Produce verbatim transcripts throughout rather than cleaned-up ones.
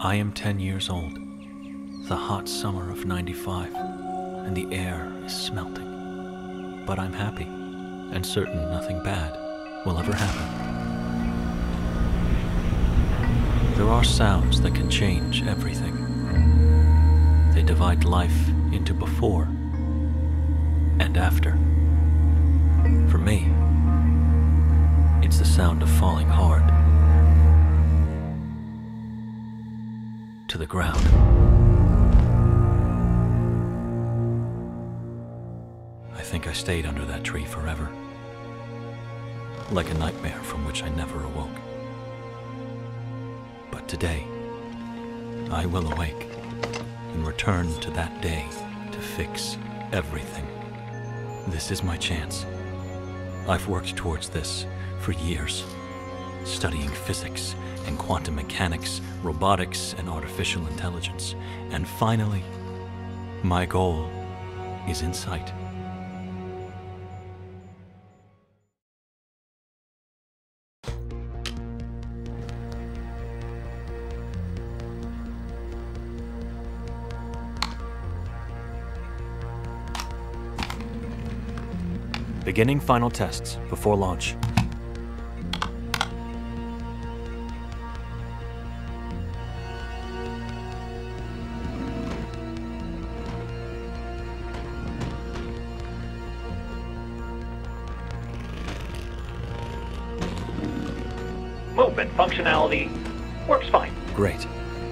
I am ten years old, the hot summer of ninety-five, and the air is smelting. But I'm happy, and certain nothing bad will ever happen. There are sounds that can change everything. They divide life into before and after. For me, it's the sound of falling hard to the ground. I think I stayed under that tree forever, like a nightmare from which I never awoke. But today, I will awake and return to that day to fix everything. This is my chance. I've worked towards this for years, studying physics and quantum mechanics, robotics and artificial intelligence. And finally, my goal is in sight. Beginning final tests before launch. Movement functionality works fine. Great.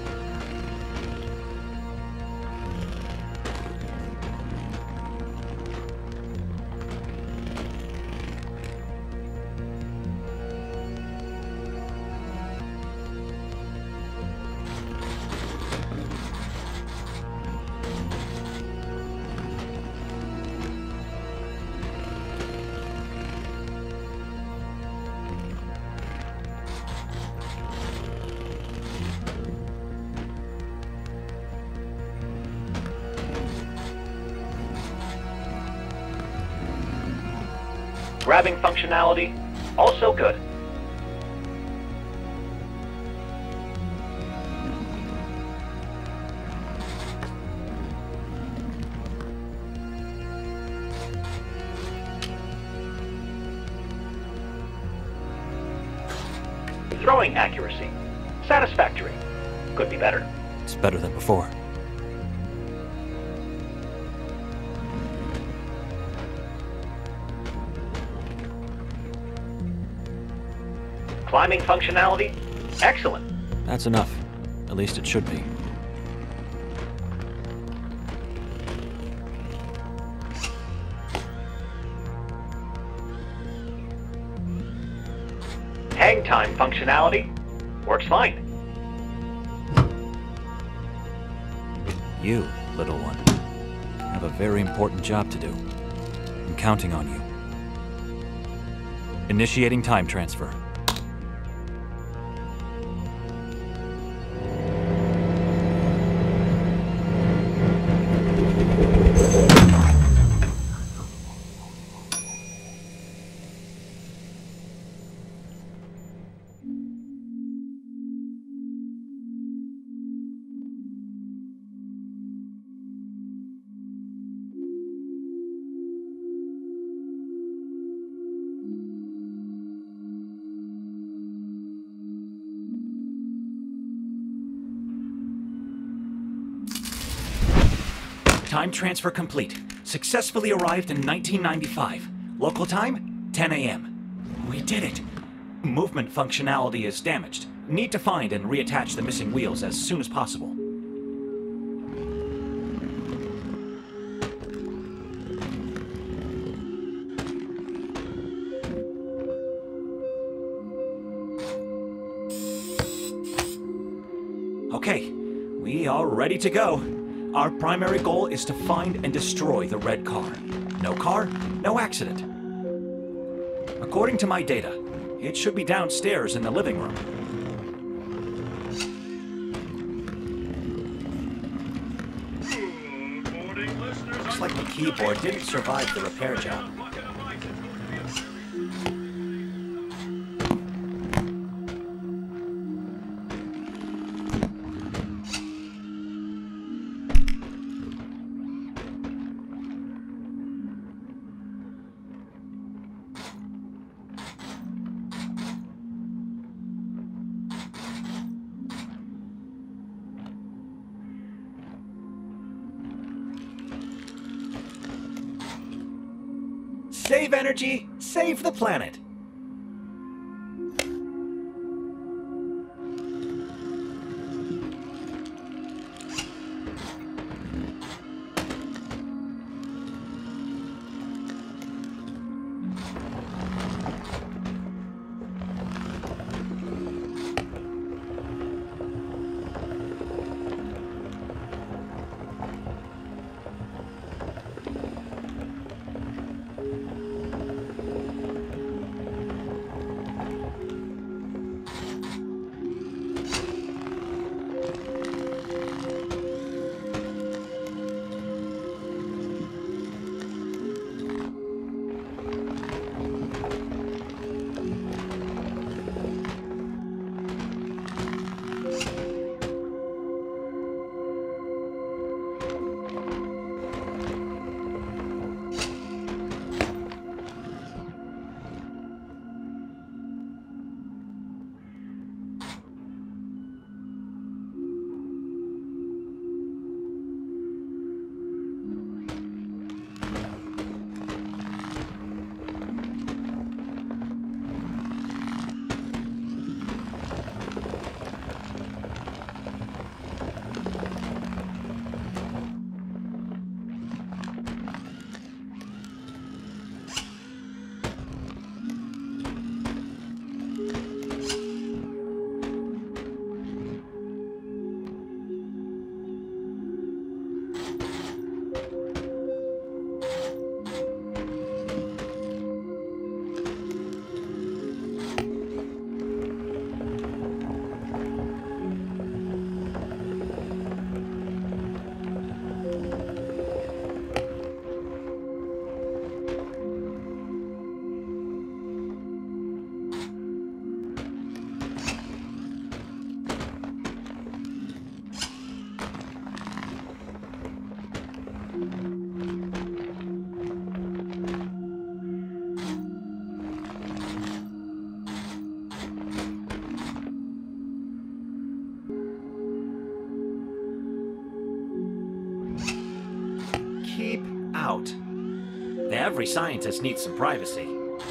Grabbing functionality, also good. Throwing accuracy, satisfactory. Could be better. It's better than before. Climbing functionality, excellent. That's enough. At least it should be. Hang time functionality, works fine. You, little one, have a very important job to do. I'm counting on you. Initiating time transfer. Time transfer complete. Successfully arrived in nineteen ninety-five. Local time, ten A M We did it. Movement functionality is damaged. Need to find and reattach the missing wheels as soon as possible. Okay, we are ready to go. Our primary goal is to find and destroy the red car. No car, no accident. According to my data, it should be downstairs in the living room. Looks like the keyboard didn't survive the repair job. Save energy, save the planet. Keep out. Every scientist needs some privacy.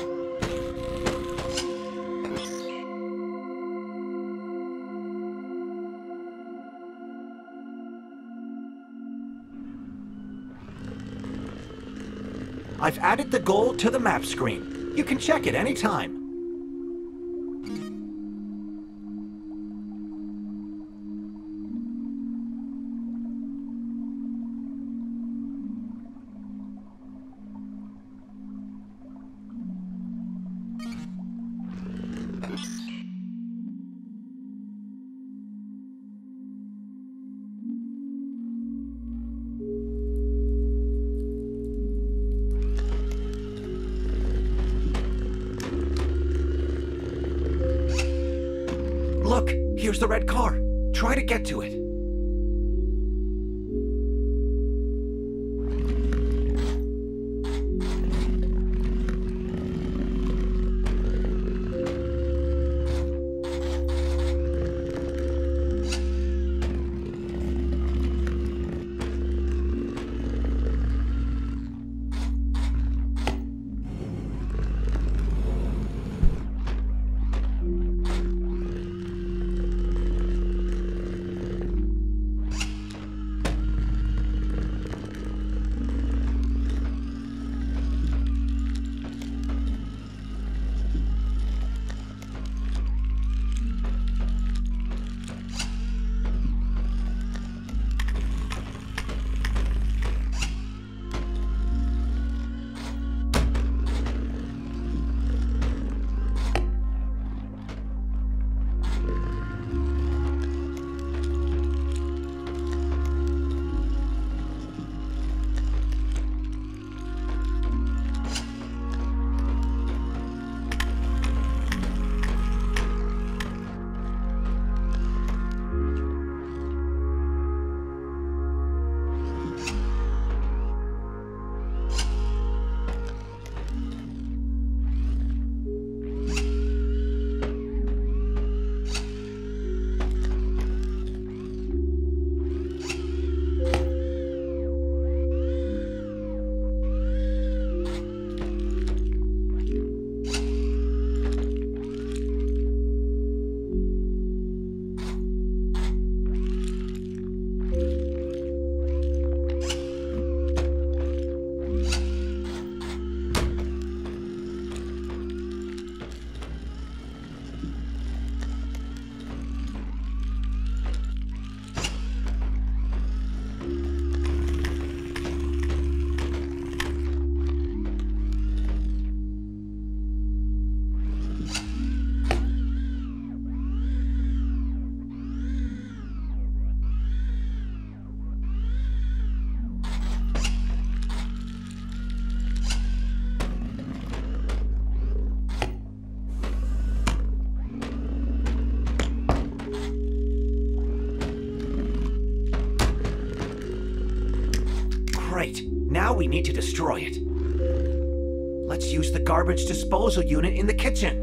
I've added the goal to the map screen. You can check it anytime. Look, here's the red car. Try to get to it. Great. Now we need to destroy it. Let's use the garbage disposal unit in the kitchen.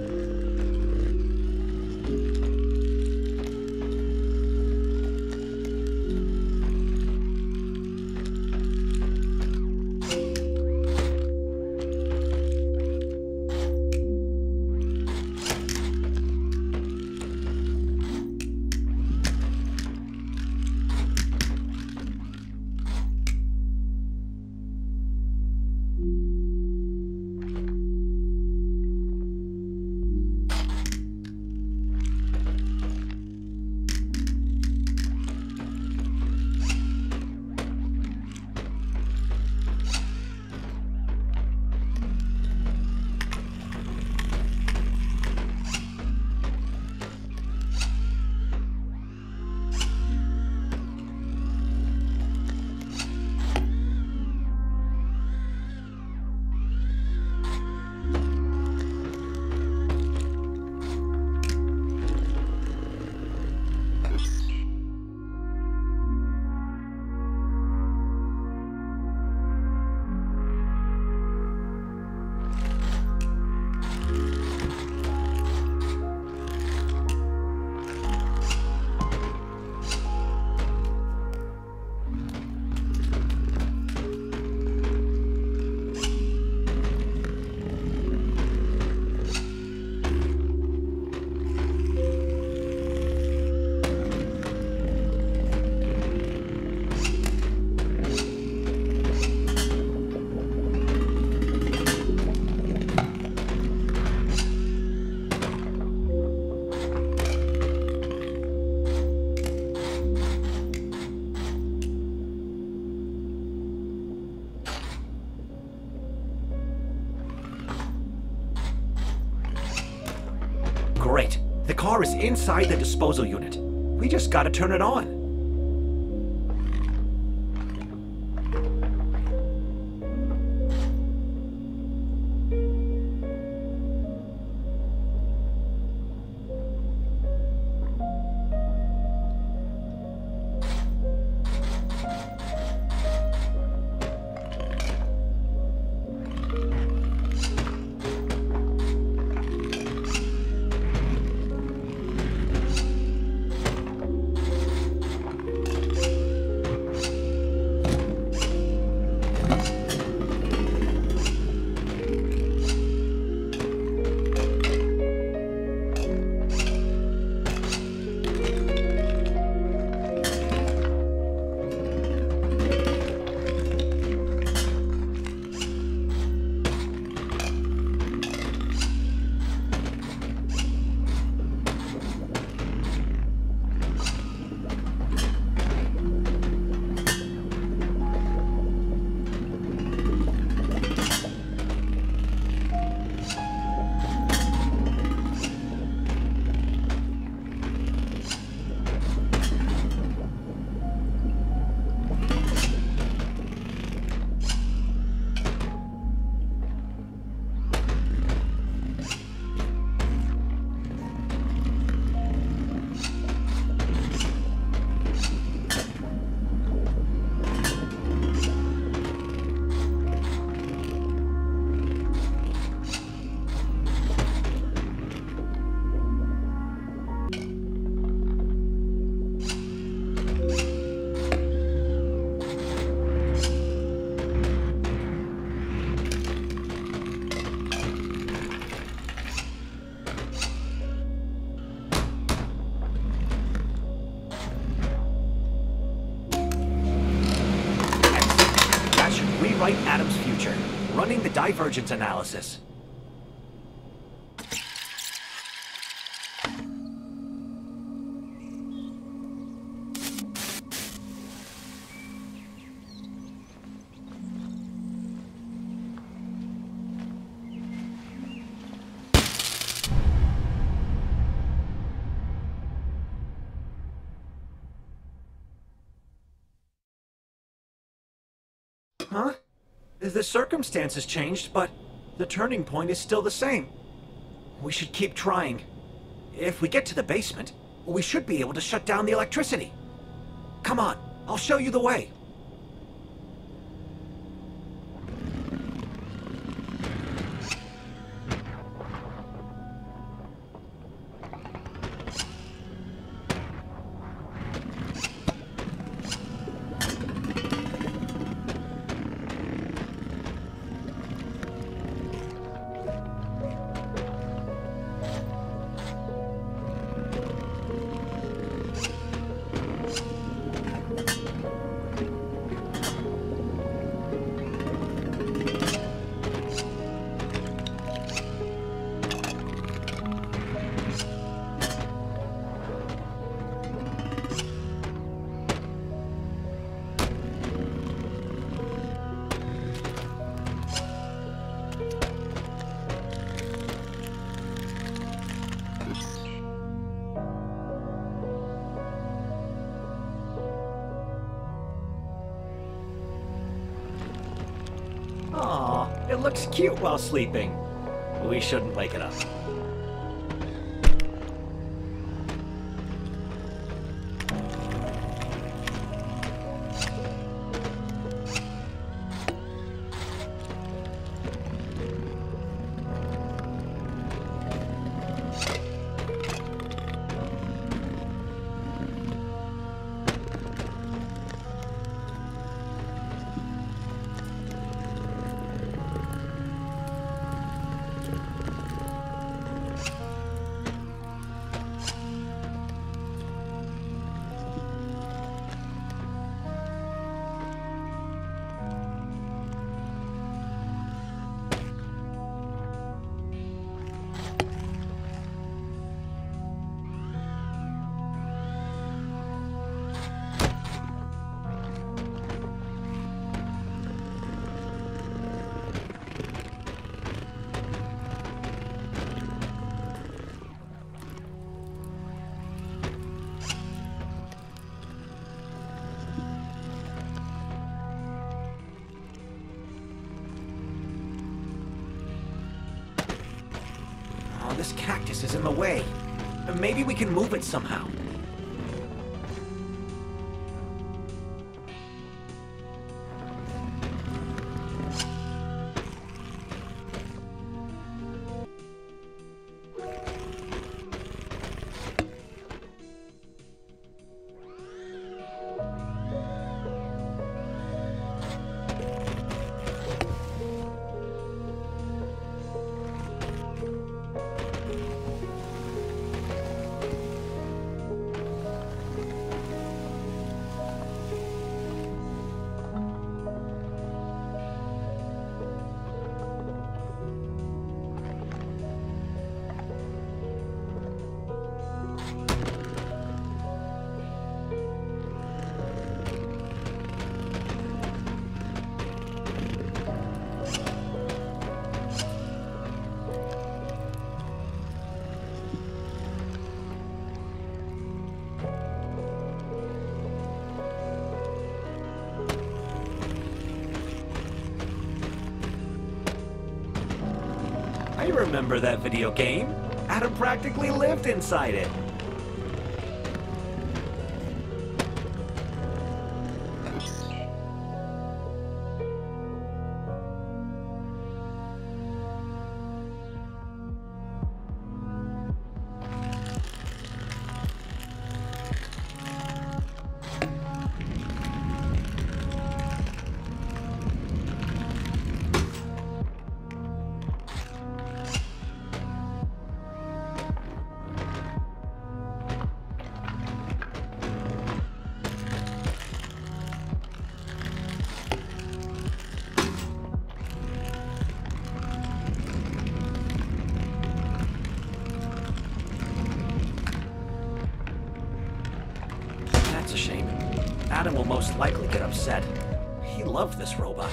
Great. The car is inside the disposal unit. We just gotta turn it on. Rewrite Adam's future, running the divergence analysis. Huh? The circumstances changed, but the turning point is still the same. We should keep trying. If we get to the basement, we should be able to shut down the electricity. Come on, I'll show you the way. looks cute while sleeping. We shouldn't wake it up. This cactus is in the way. Maybe we can move it somehow. I remember that video game. Adam practically lived inside it. That's a shame. Adam will most likely get upset. He loved this robot.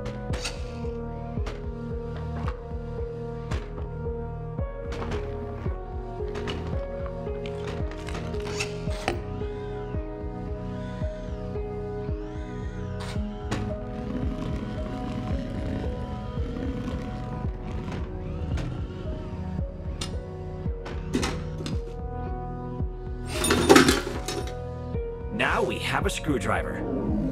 Now we have a screwdriver.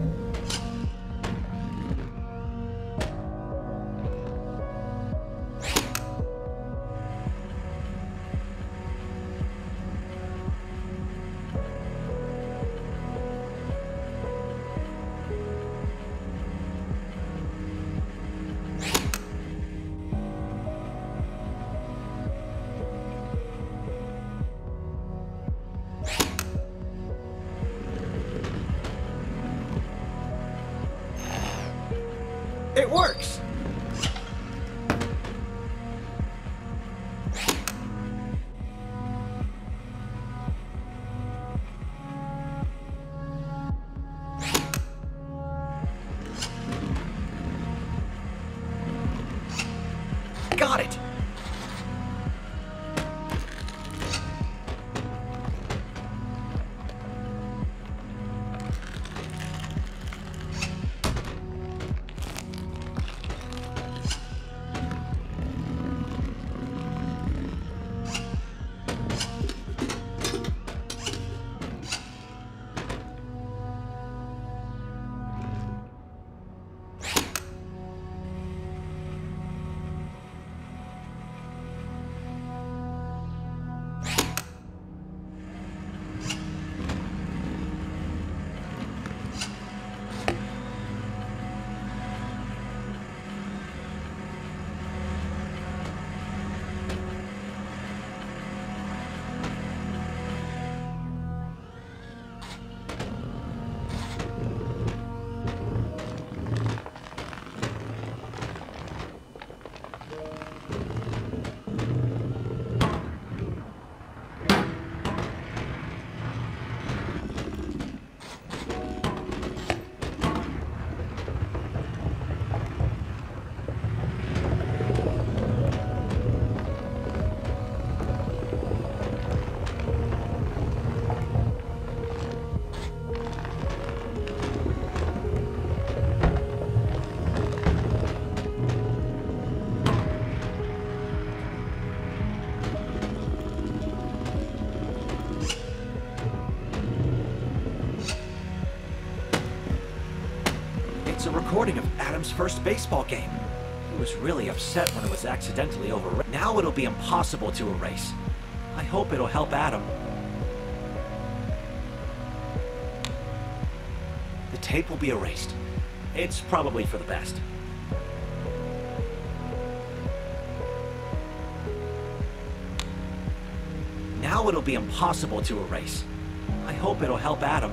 It works! Got it! It's a recording of Adam's first baseball game. He was really upset when it was accidentally overwritten. Now it'll be impossible to erase. I hope it'll help Adam. The tape will be erased. It's probably for the best. Now it'll be impossible to erase. I hope it'll help Adam.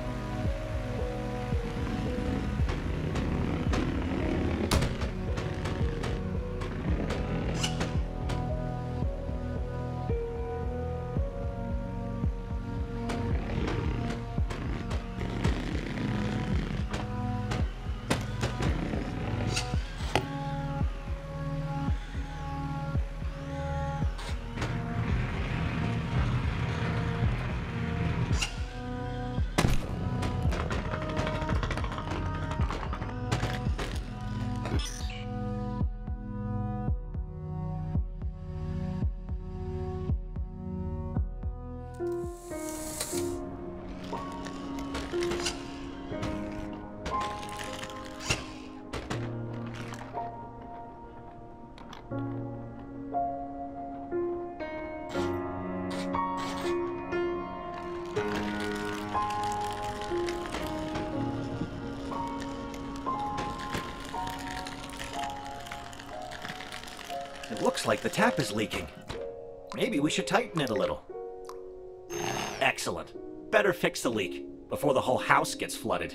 It looks like the tap is leaking. Maybe we should tighten it a little. Excellent. Better fix the leak before the whole house gets flooded.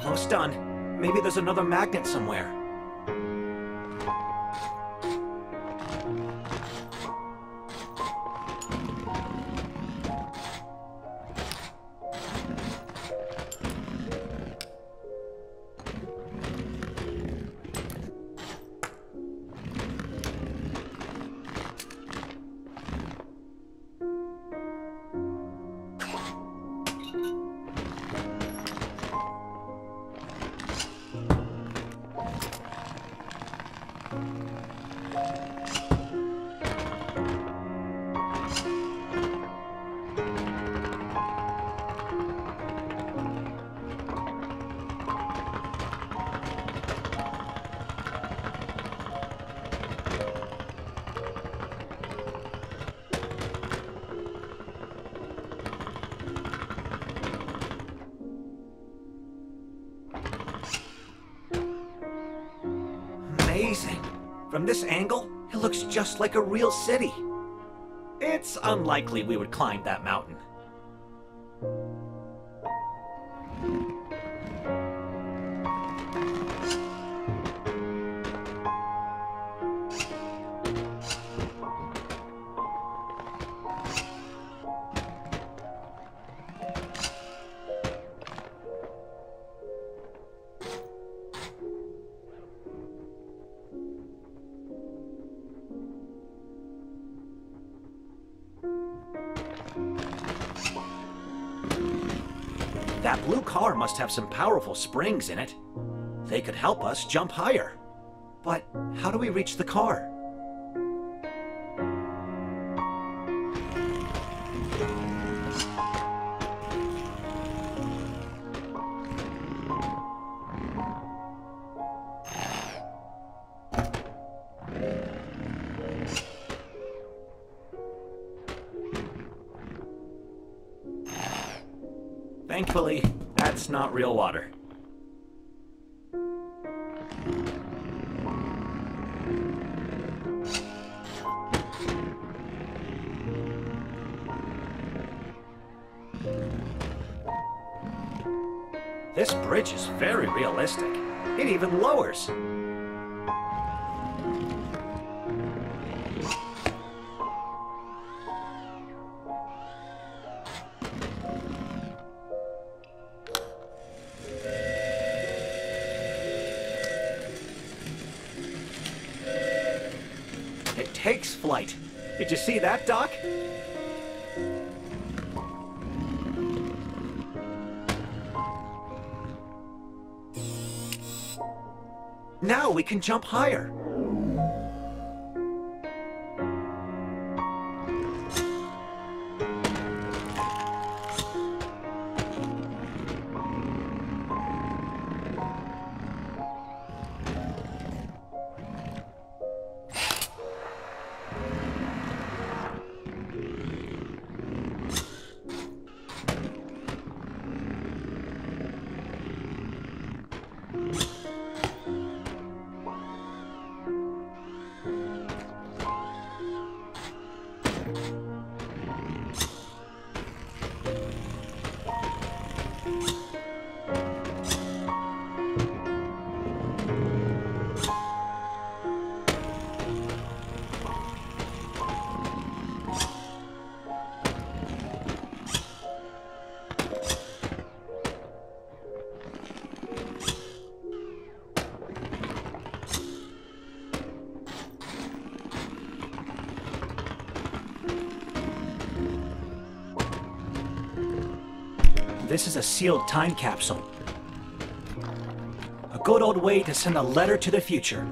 Almost done. Maybe there's another magnet somewhere. Amazing. From this angle, it looks just like a real city. It's unlikely we would climb that mountain. That blue car must have some powerful springs in it. They could help us jump higher. But how do we reach the car? Thankfully, that's not real water. This bridge is very realistic. It even lowers. It takes flight. Did you see that, Doc? Now we can jump higher. This is a sealed time capsule. A good old way to send a letter to the future.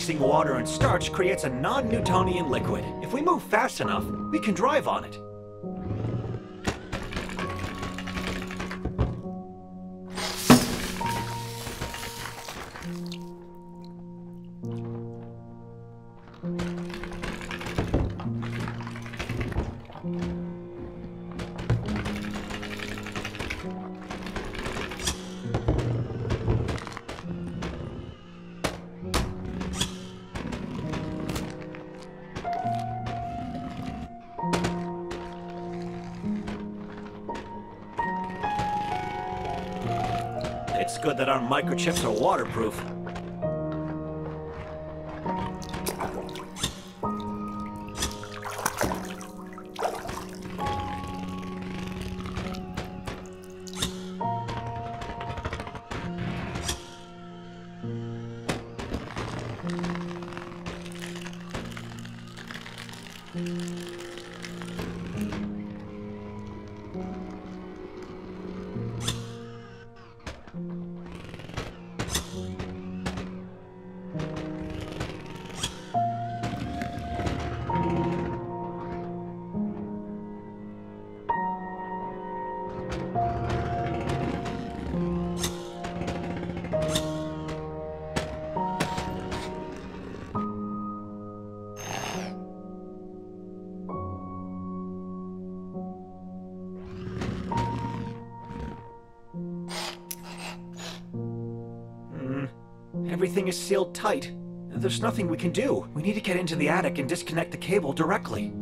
Mixing water and starch creates a non-Newtonian liquid. If we move fast enough, we can drive on it. It's good that our microchips are waterproof. Everything is sealed tight. There's nothing we can do. We need to get into the attic and disconnect the cable directly.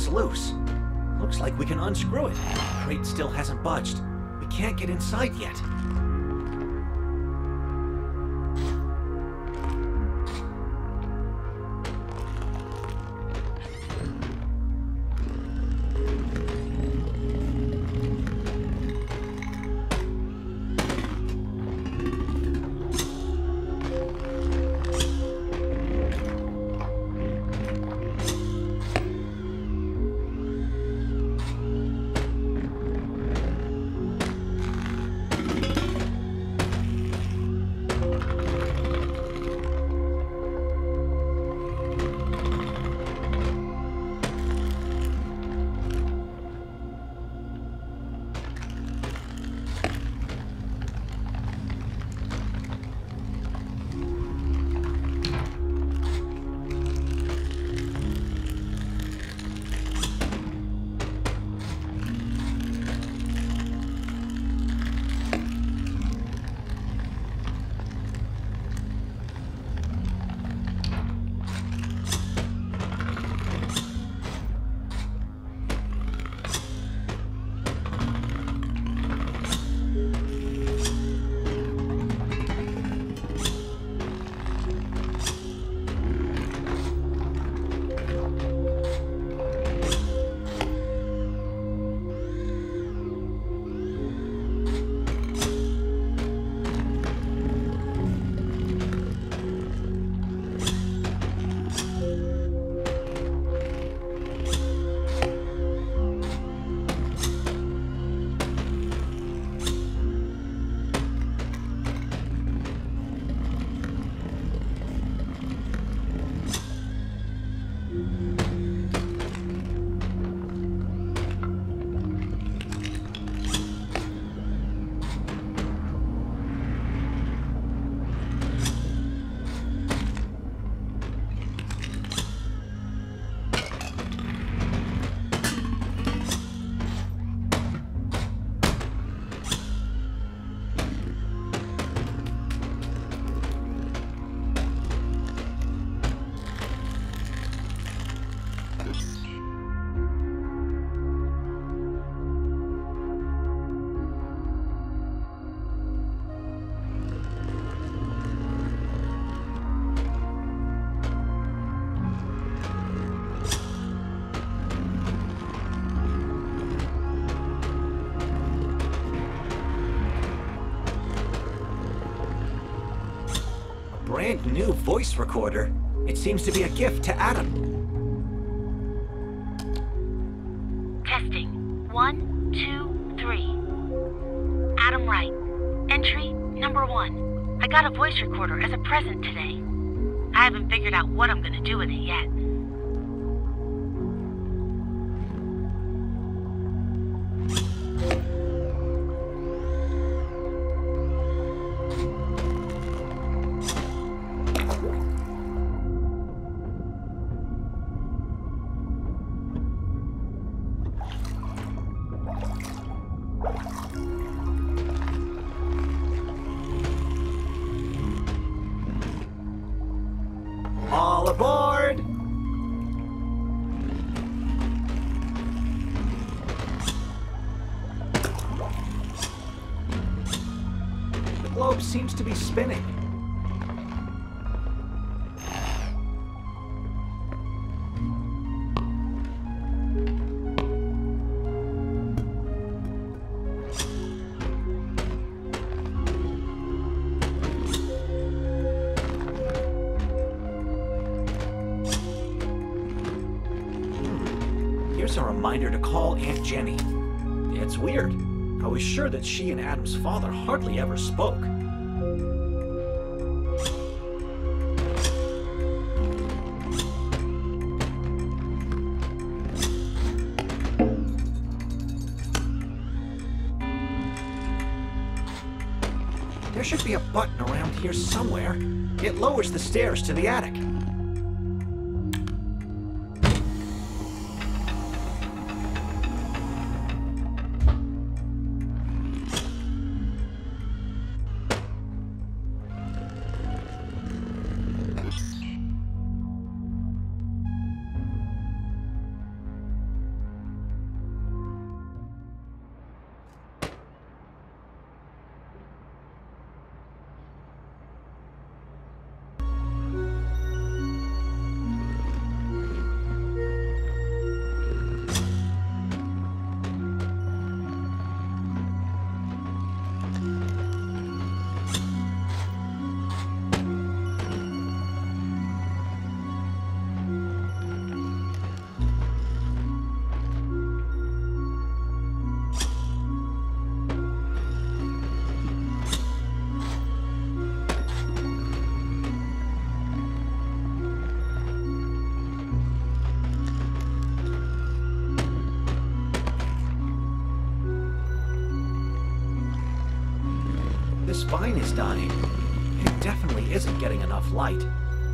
is loose. Looks like we can unscrew it. The crate still hasn't budged. We can't get inside yet. Brand new voice recorder. It seems to be a gift to Adam. Testing. One, two, three. Adam Wright. Entry number one. I got a voice recorder as a present today. I haven't figured out what I'm gonna do with it yet. All aboard! The globe seems to be spinning. Here's a reminder to call Aunt Jenny. It's weird. I was sure that she and Adam's father hardly ever spoke. There should be a button around here somewhere. It lowers the stairs to the attic. This vine is dying. It definitely isn't getting enough light.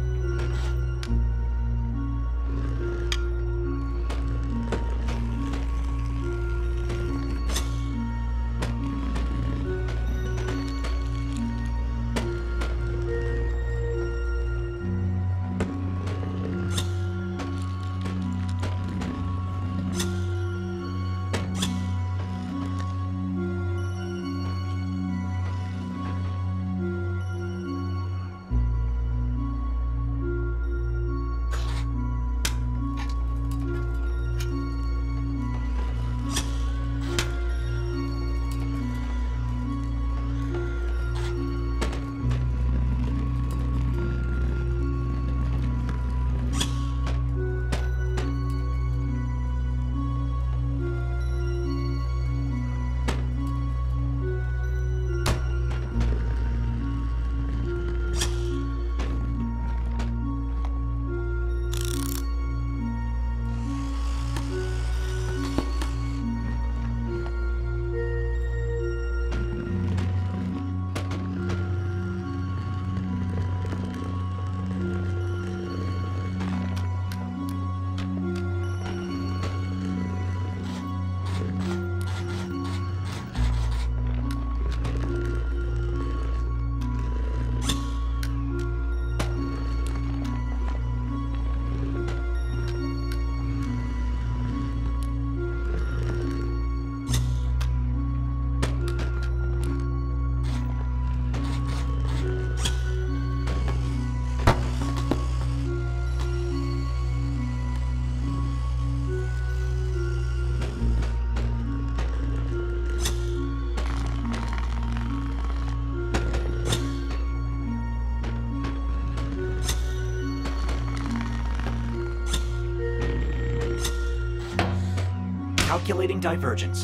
Calculating divergence.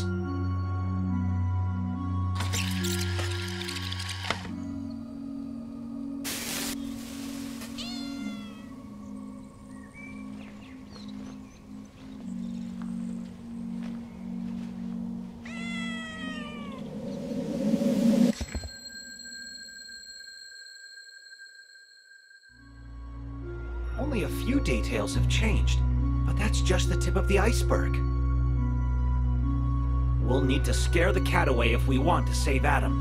Only a few details have changed, but that's just the tip of the iceberg. We'll need to scare the cat away if we want to save Adam.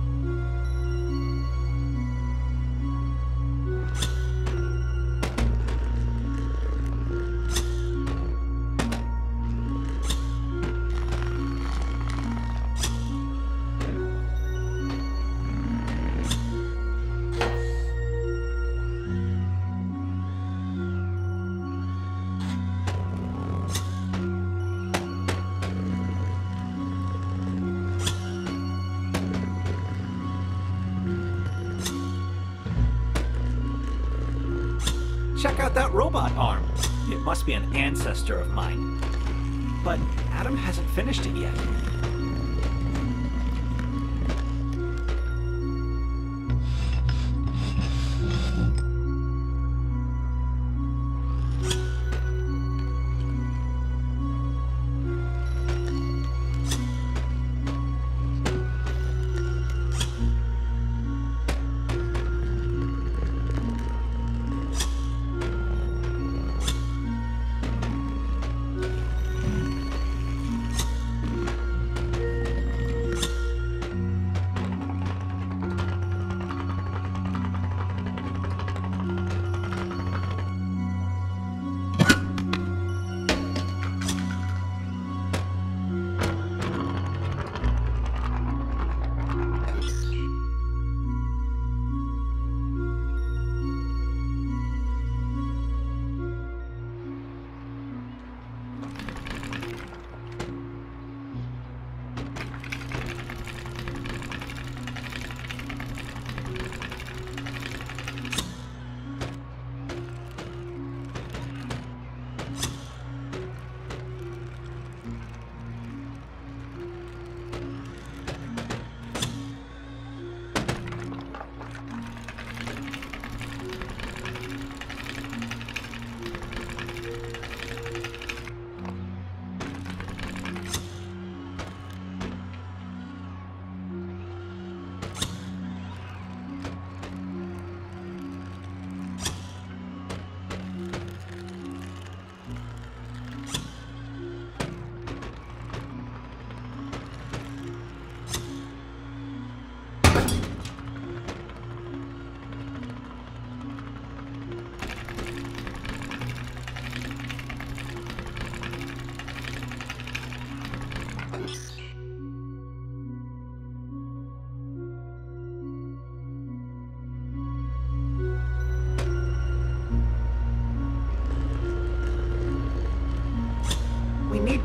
Check out that robot arm. It must be an ancestor of mine. But Adam hasn't finished it yet.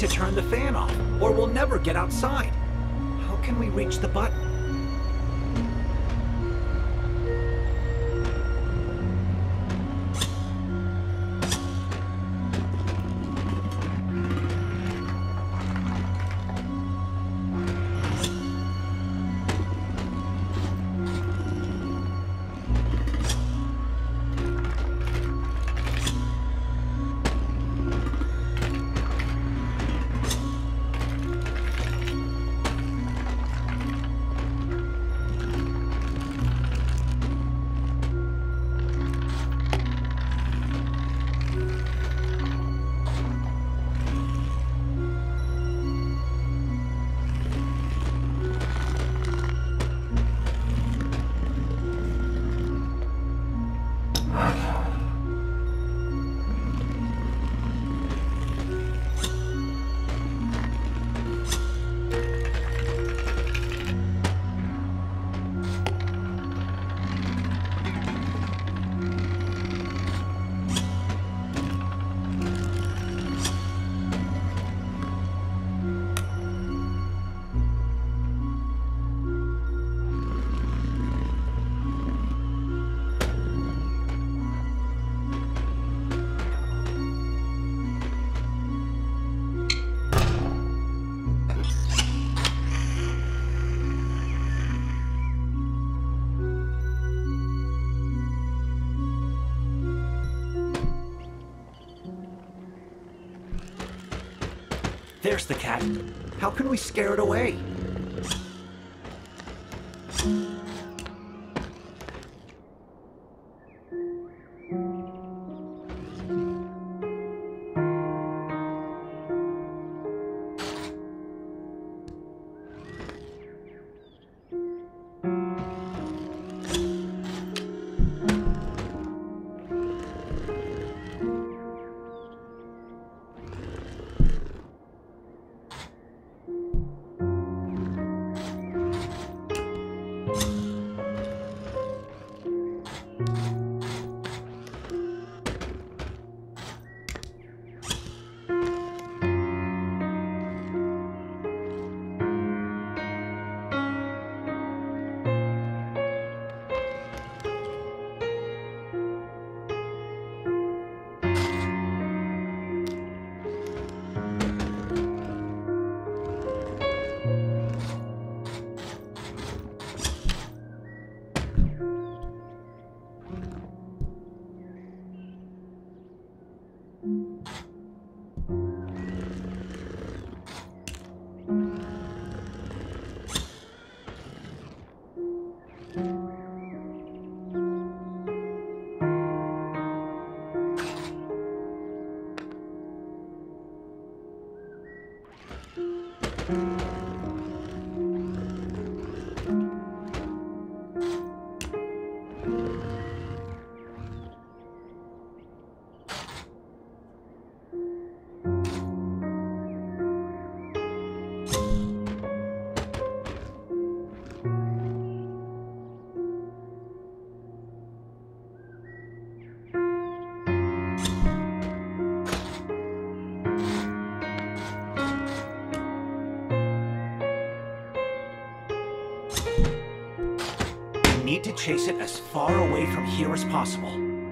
to turn the fan off, or we'll never get outside. How can we reach the button? There's the cat. How can we scare it away? We need to chase it as far away from here as possible.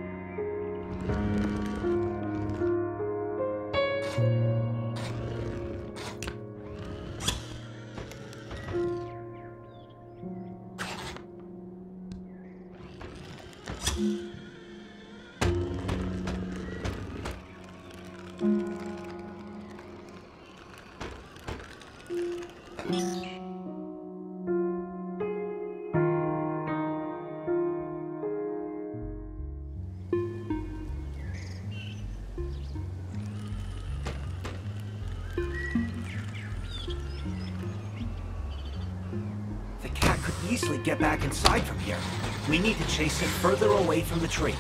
Easily get back inside from here. We need to chase it further away from the tree.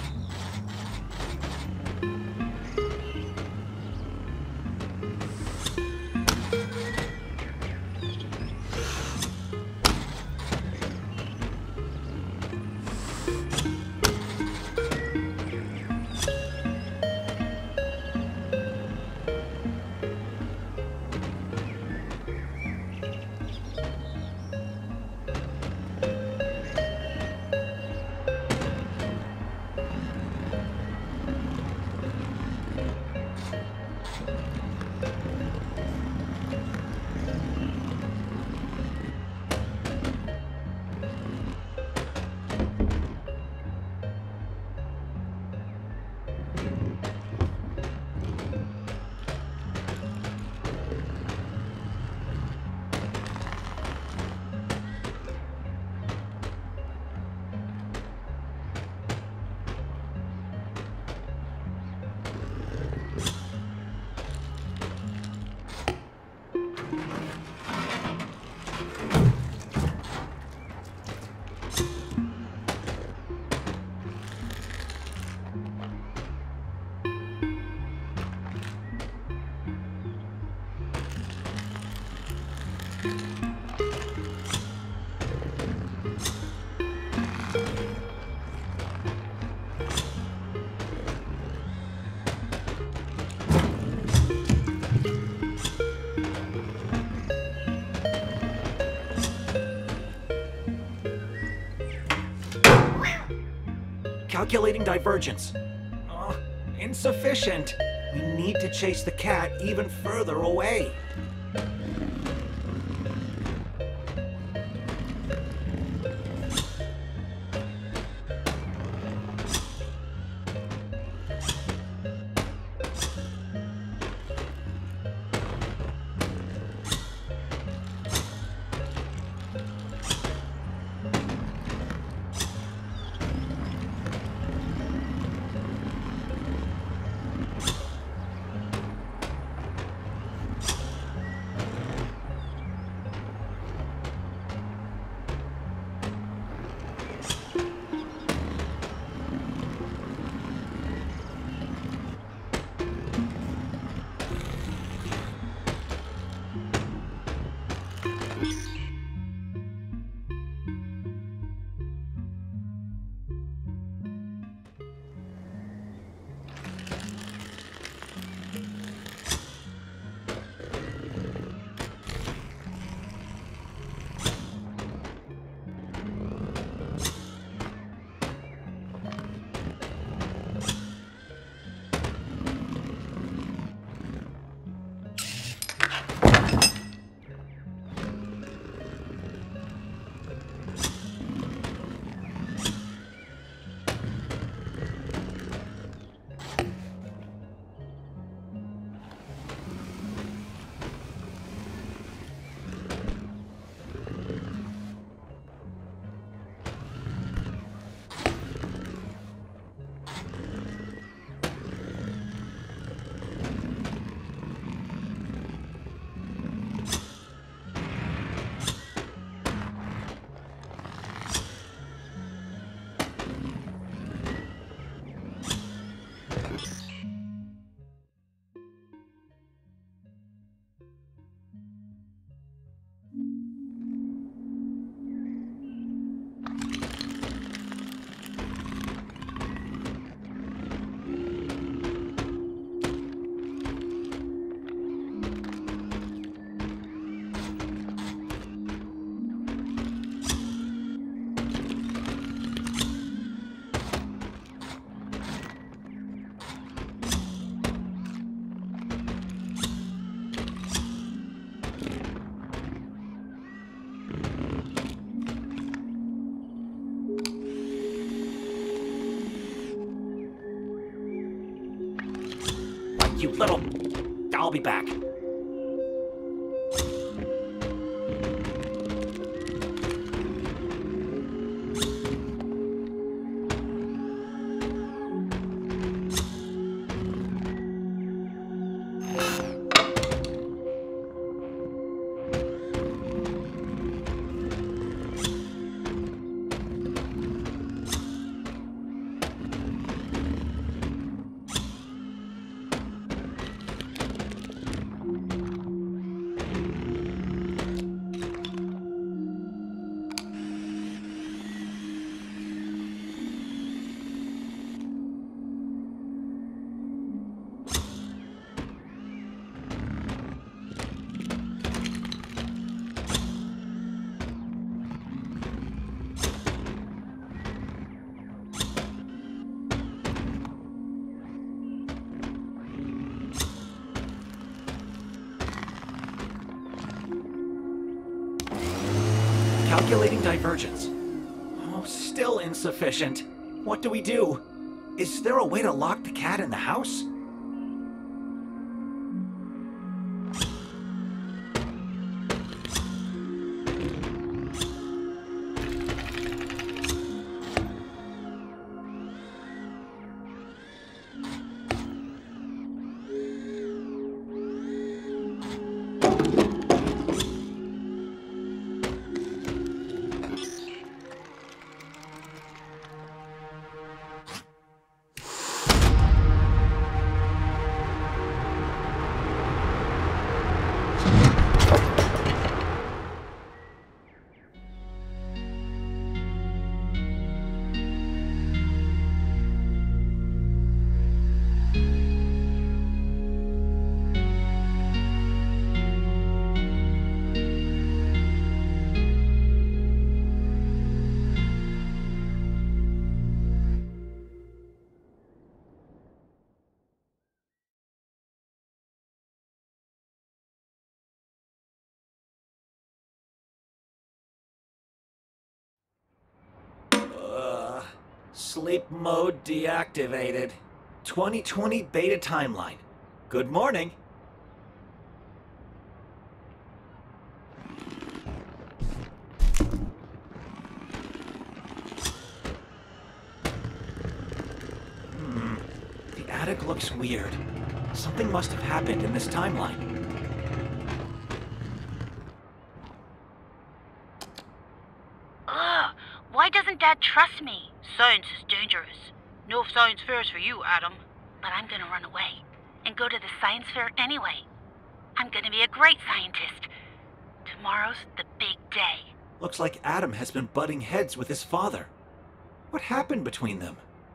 Calculating divergence. Oh, insufficient. We need to chase the cat even further away. You little... I'll be back. Calculating divergence. Oh, still insufficient. What do we do? Is there a way to lock the cat in the house? Sleep mode deactivated. twenty twenty beta timeline. Good morning. Hmm. The attic looks weird. Something must have happened in this timeline. Ugh, why doesn't Dad trust me? Science is dangerous. No science fairs for you, Adam. But I'm gonna run away and go to the science fair anyway. I'm gonna be a great scientist. Tomorrow's the big day. Looks like Adam has been butting heads with his father. What happened between them?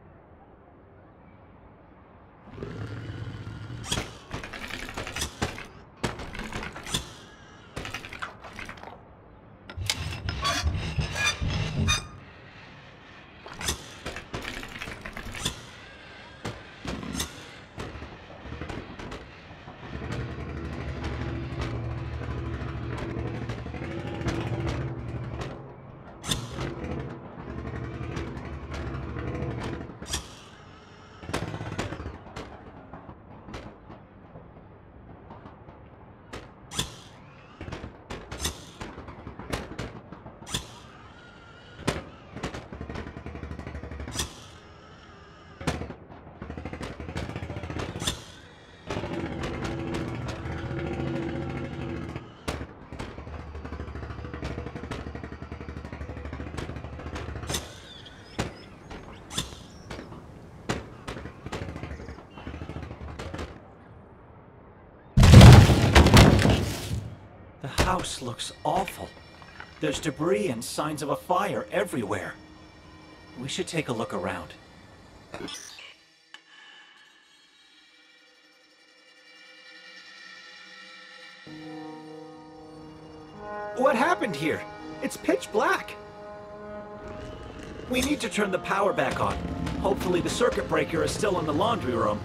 The house looks awful. There's debris and signs of a fire everywhere. We should take a look around. What happened here? It's pitch black. We need to turn the power back on. Hopefully the circuit breaker is still in the laundry room.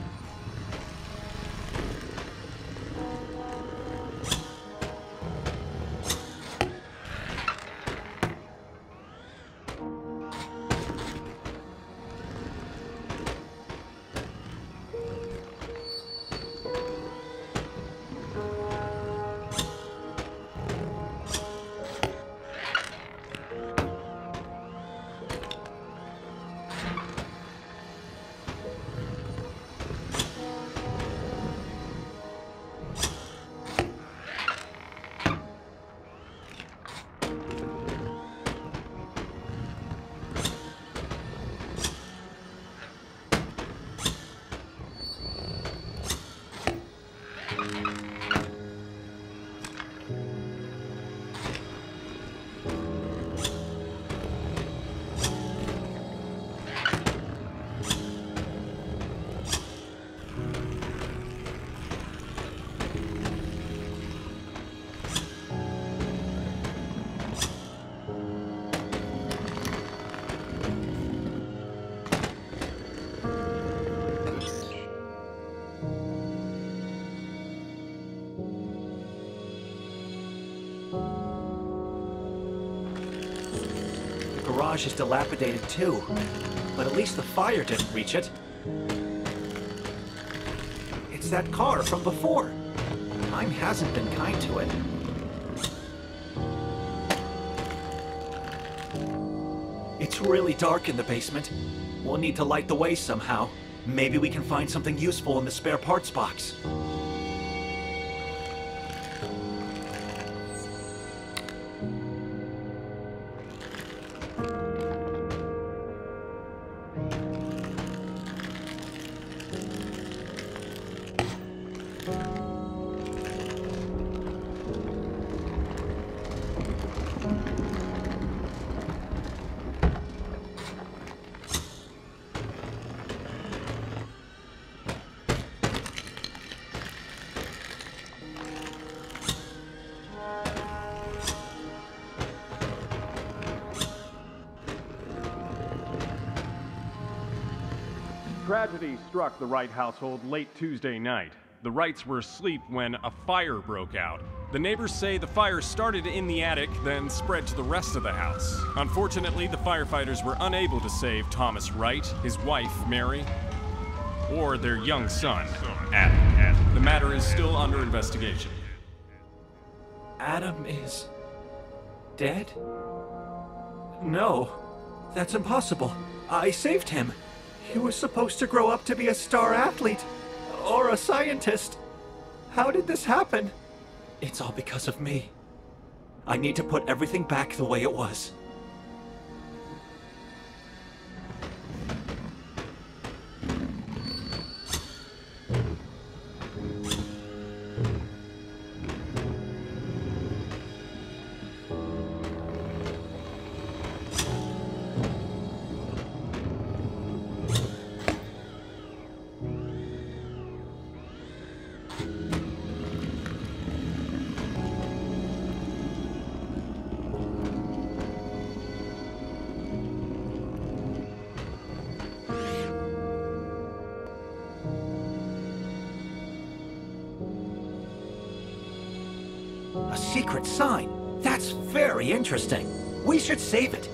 The garage is dilapidated too, but at least the fire didn't reach it. It's that car from before. Time hasn't been kind to it. It's really dark in the basement. We'll need to light the way somehow. Maybe we can find something useful in the spare parts box. Tragedy struck the Wright household late Tuesday night. The Wrights were asleep when a fire broke out. The neighbors say the fire started in the attic, then spread to the rest of the house. Unfortunately, the firefighters were unable to save Thomas Wright, his wife, Mary, or their young son, Adam. The matter is still under investigation. Adam is... dead? No, that's impossible. I saved him. He was supposed to grow up to be a star athlete, or a scientist. How did this happen? It's all because of me. I need to put everything back the way it was. A secret sign? That's very interesting. We should save it.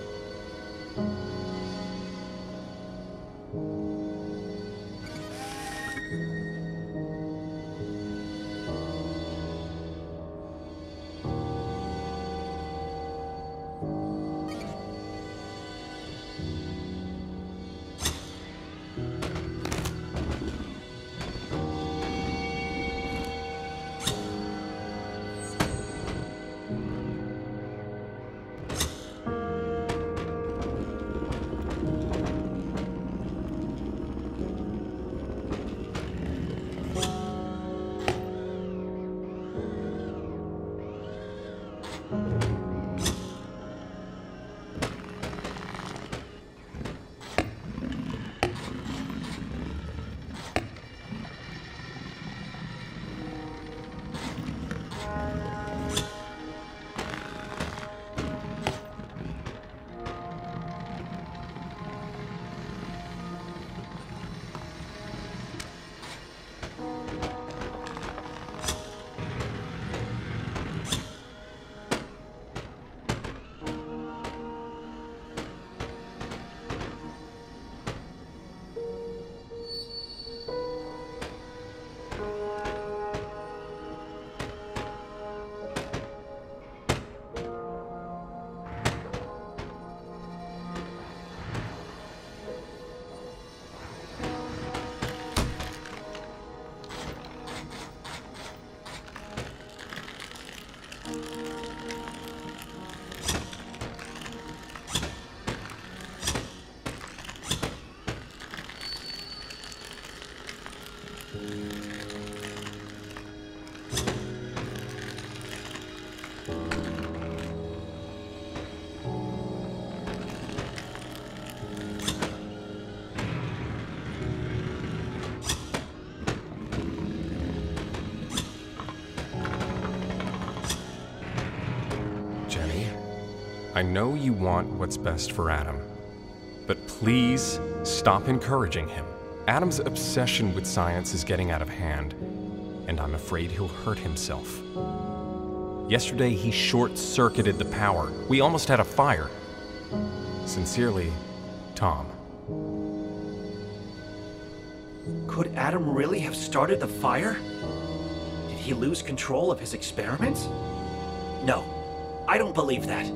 I know you want what's best for Adam, but please stop encouraging him. Adam's obsession with science is getting out of hand, and I'm afraid he'll hurt himself. Yesterday, he short-circuited the power. We almost had a fire. Sincerely, Tom. Could Adam really have started the fire? Did he lose control of his experiments? No, I don't believe that.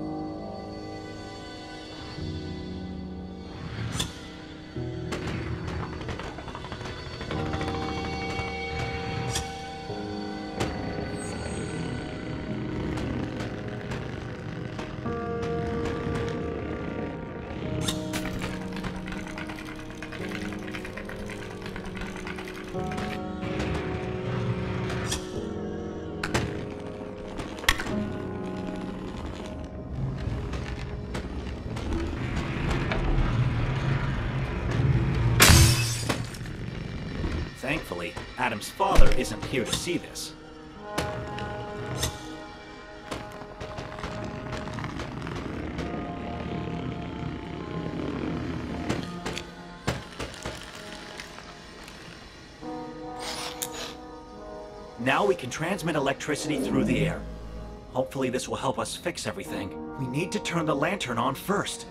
Thankfully, Adam's father isn't here to see this. Now we can transmit electricity through the air. Hopefully this will help us fix everything. We need to turn the lantern on first.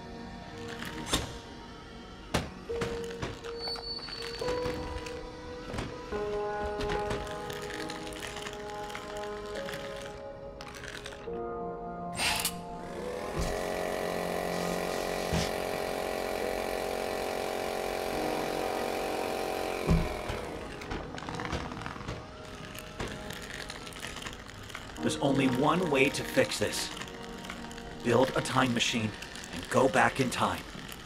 There's only one way to fix this. Build a time machine and go back in time.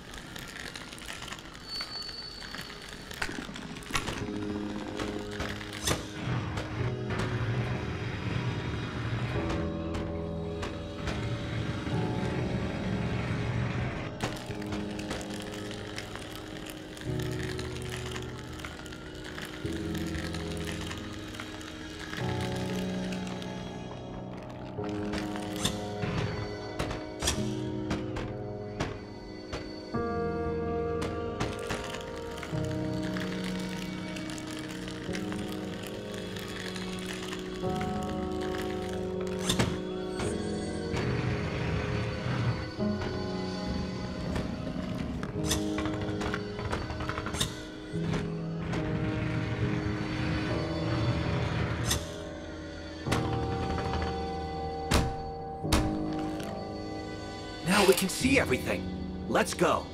Now we can see everything. Let's go.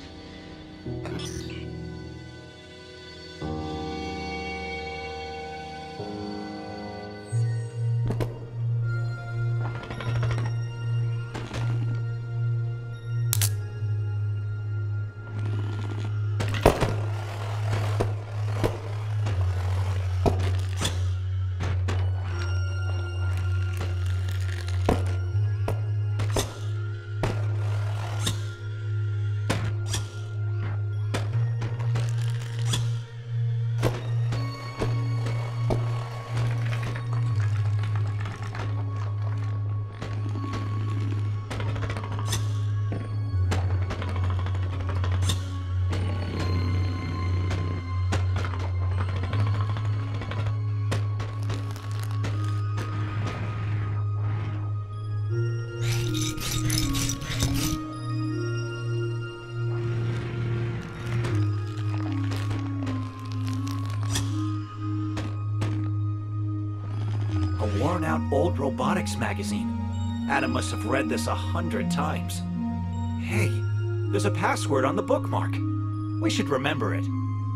Worn-out old robotics magazine. Adam must have read this a hundred times. Hey, there's a password on the bookmark. We should remember it.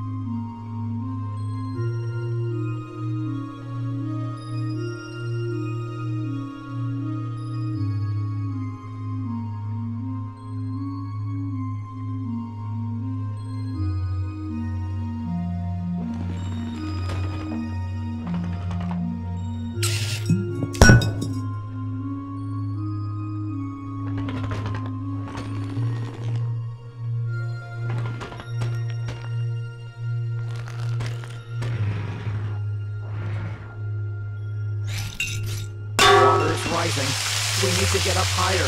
Rising. We need to get up higher.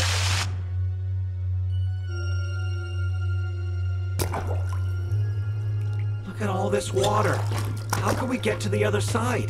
Look at all this water. How can we get to the other side?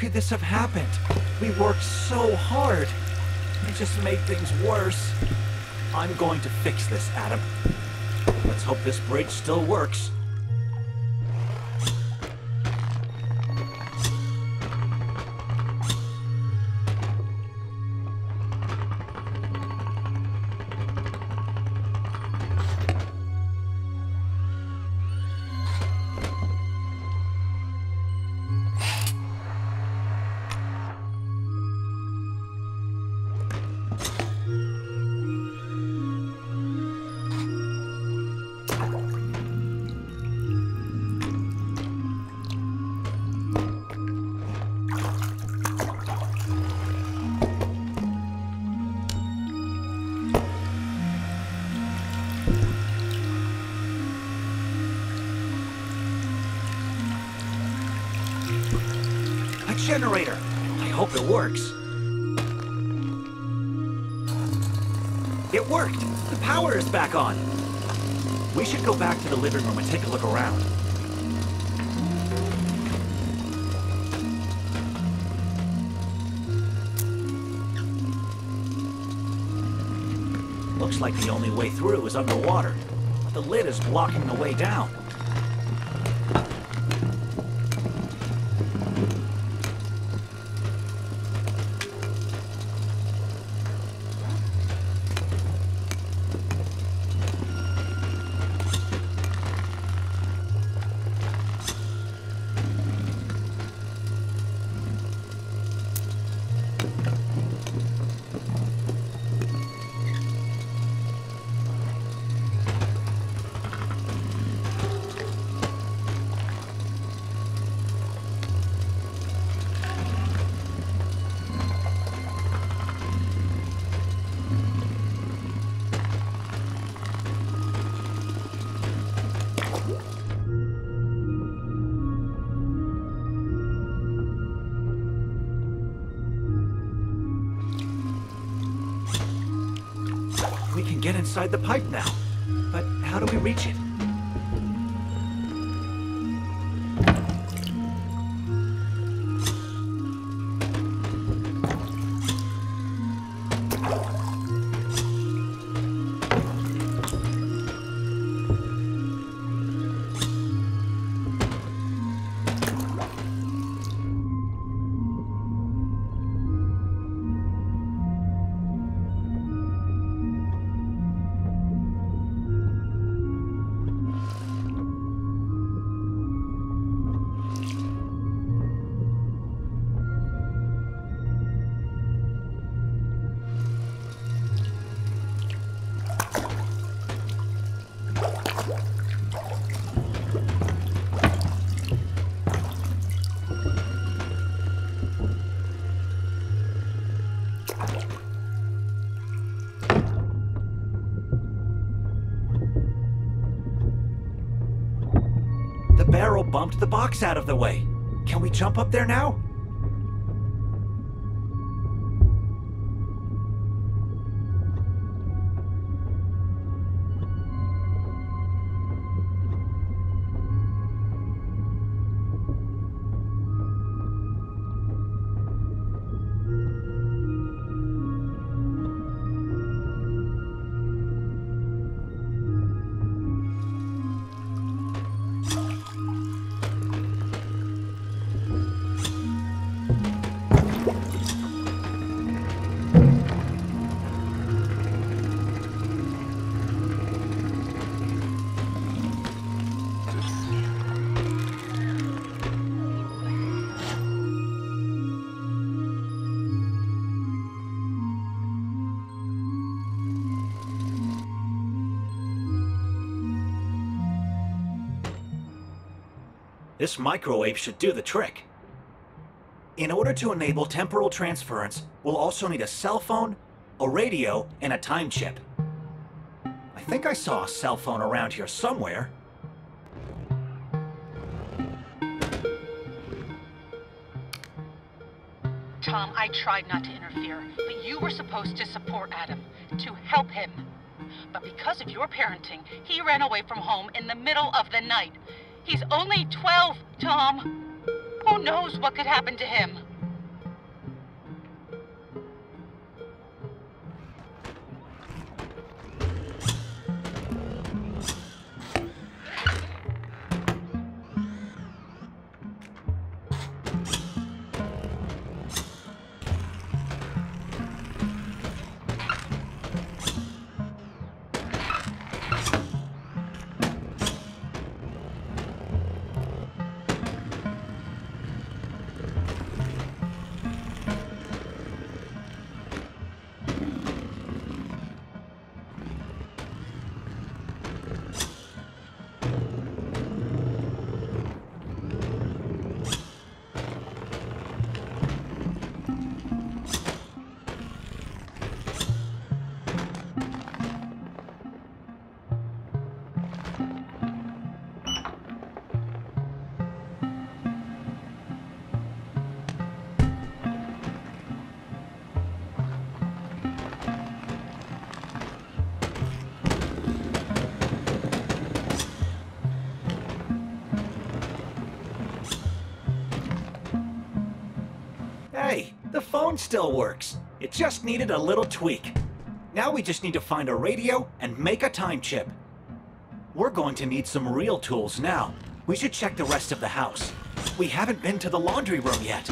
could this have happened? We worked so hard. It just made things worse. I'm going to fix this, Adam. Let's hope this bridge still works. Generator. I hope it works. It worked! The power is back on! We should go back to the living room and take a look around. Looks like the only way through is underwater. The lid is blocking the way down. We can get inside the pipe now, but how do we reach it? The barrel bumped the box out of the way. Can we jump up there now? This microwave should do the trick. In order to enable temporal transference, we'll also need a cell phone, a radio, and a time chip. I think I saw a cell phone around here somewhere. Tom, I tried not to interfere, but you were supposed to support Adam, to help him. But because of your parenting, he ran away from home in the middle of the night. He's only twelve, Tom. Who knows what could happen to him? The phone still works. It just needed a little tweak. Now we just need to find a radio and make a time chip. We're going to need some real tools now. We should check the rest of the house. We haven't been to the laundry room yet.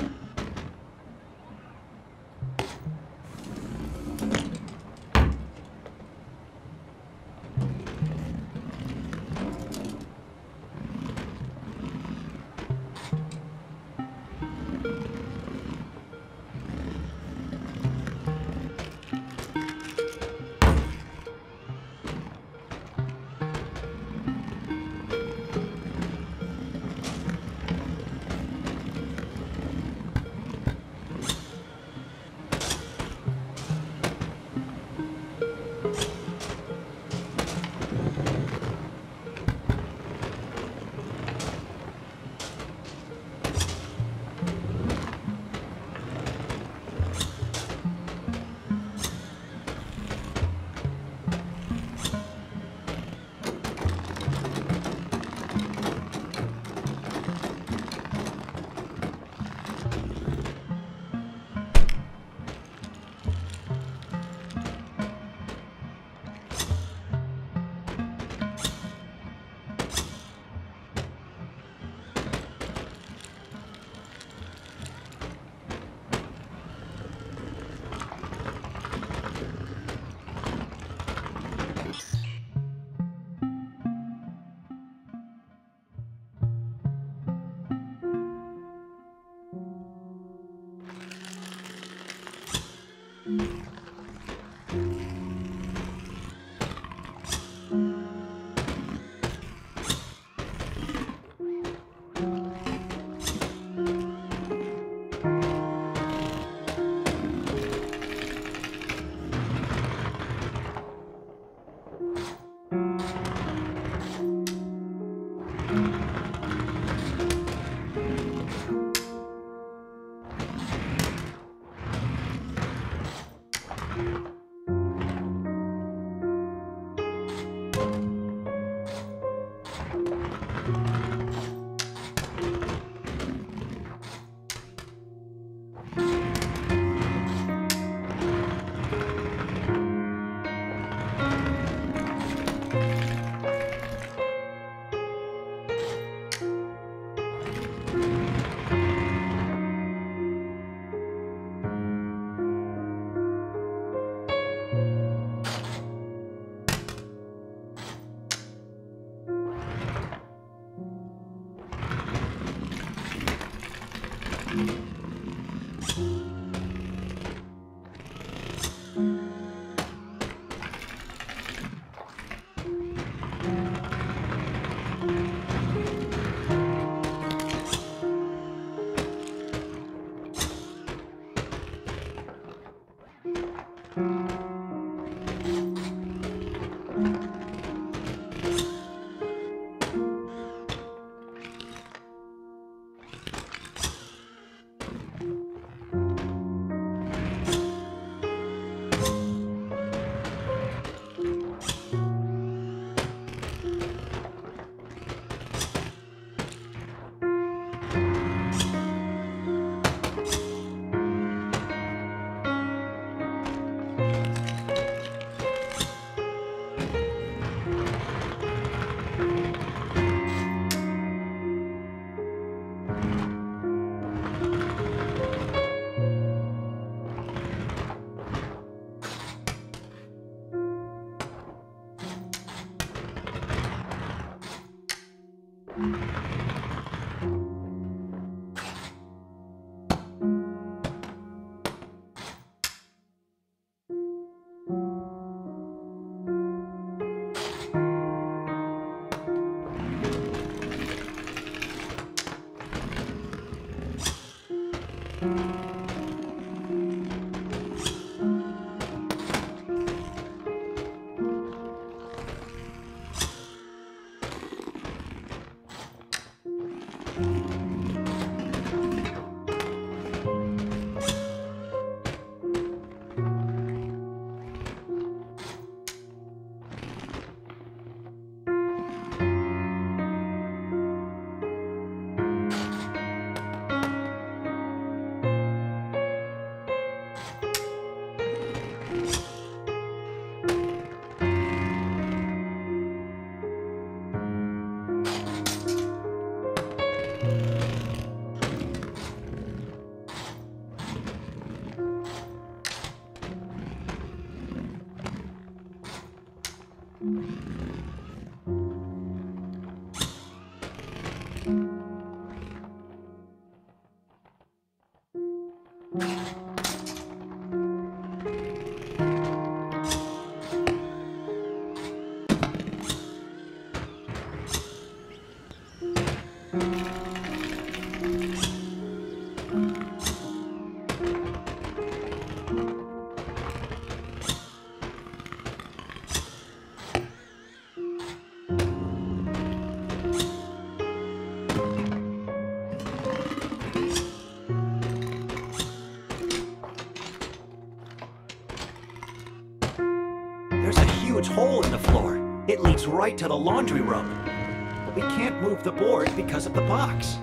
There's a huge hole in the floor. It leads right to the laundry room. But we can't move the board because of the box.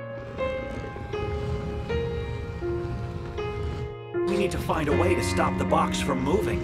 We need to find a way to stop the box from moving.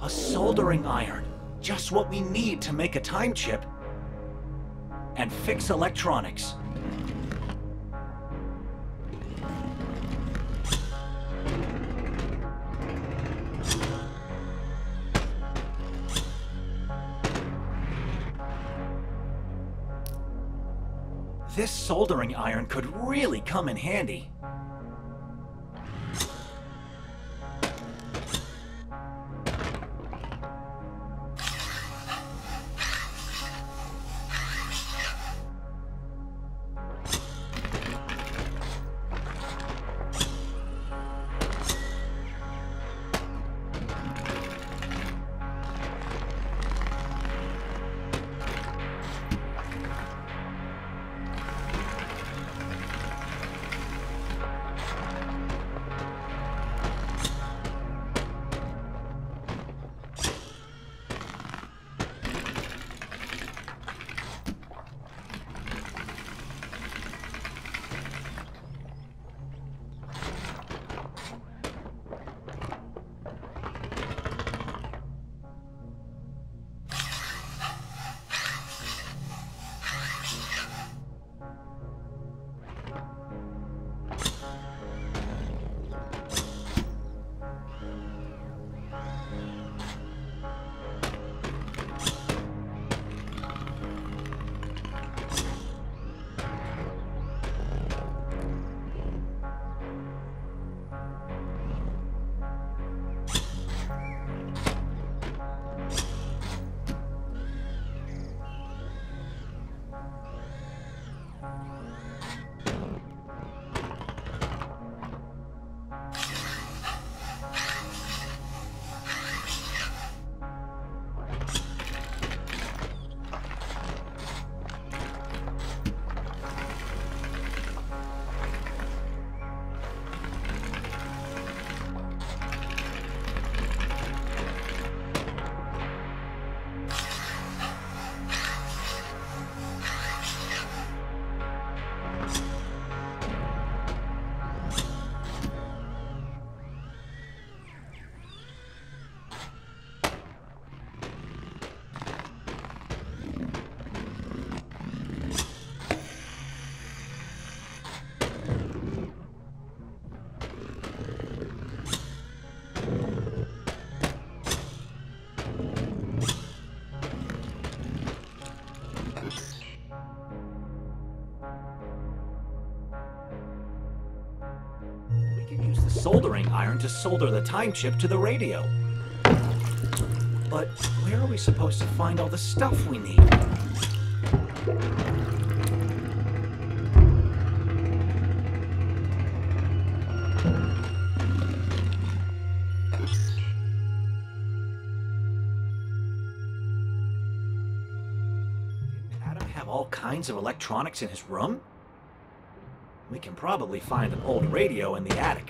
A soldering iron. Just what we need to make a time chip and fix electronics. This soldering iron could really come in handy. Soldering iron to solder the time chip to the radio. But where are we supposed to find all the stuff we need? Didn't Adam have all kinds of electronics in his room? We can probably find an old radio in the attic.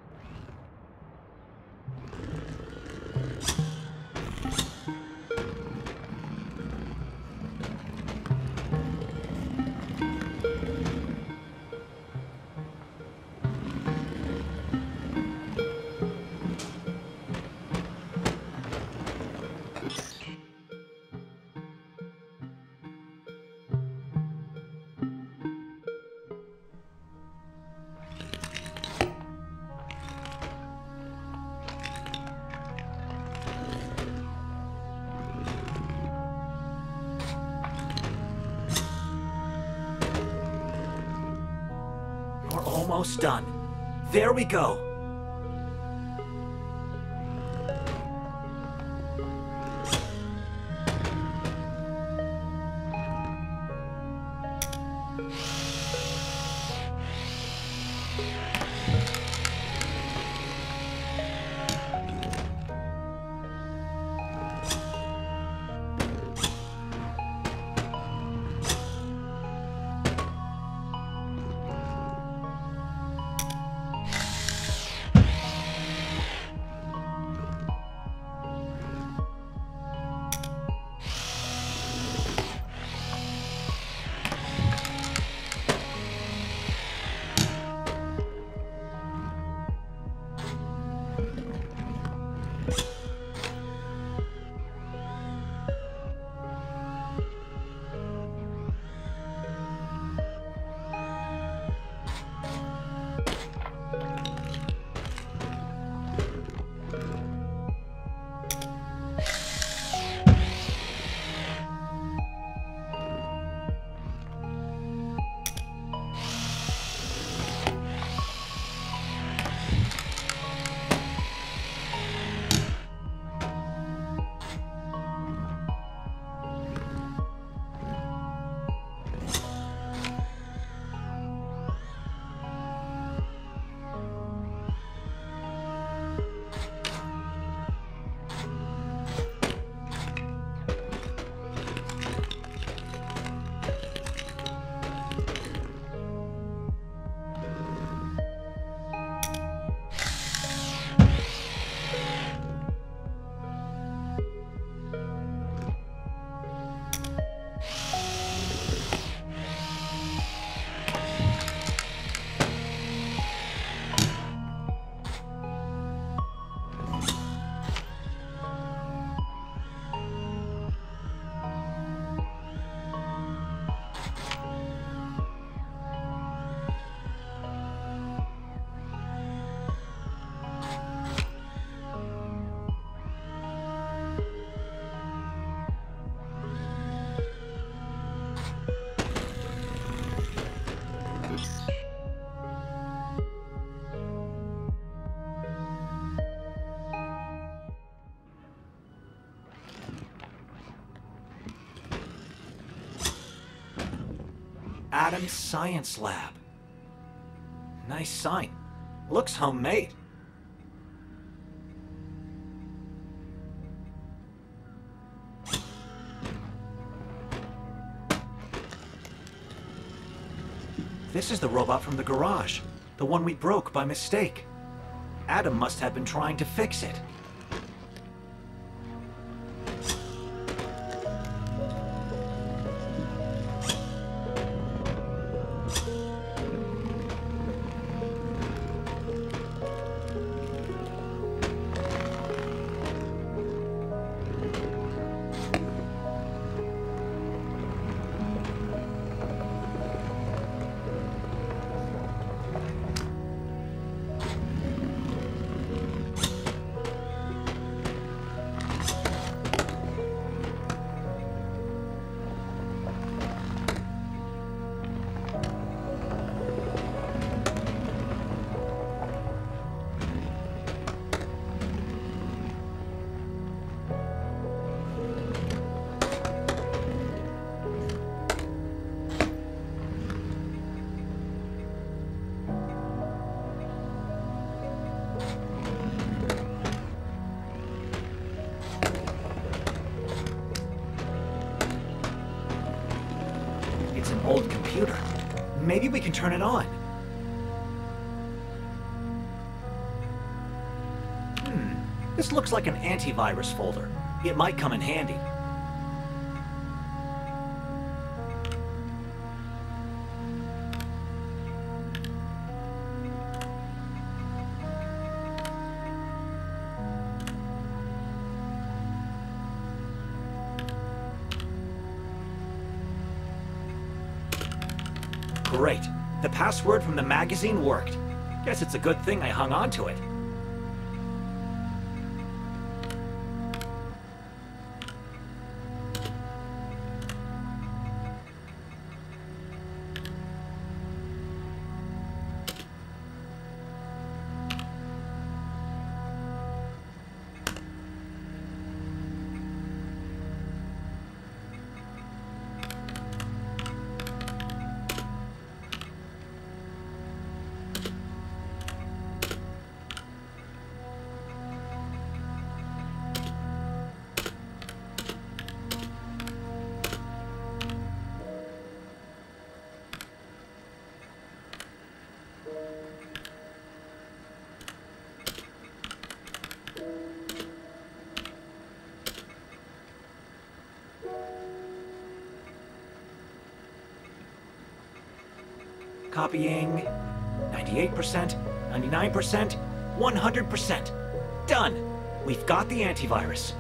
Almost done. There we go. Adam's Science Lab. Nice sign. Looks homemade. This is the robot from the garage. The one we broke by mistake. Adam must have been trying to fix it. Old computer. Maybe we can turn it on. Hmm. This looks like an antivirus folder. It might come in handy. Great. The password from the magazine worked. Guess it's a good thing I hung on to it. Copying. ninety-eight percent, ninety-nine percent, one hundred percent. Done! We've got the antivirus.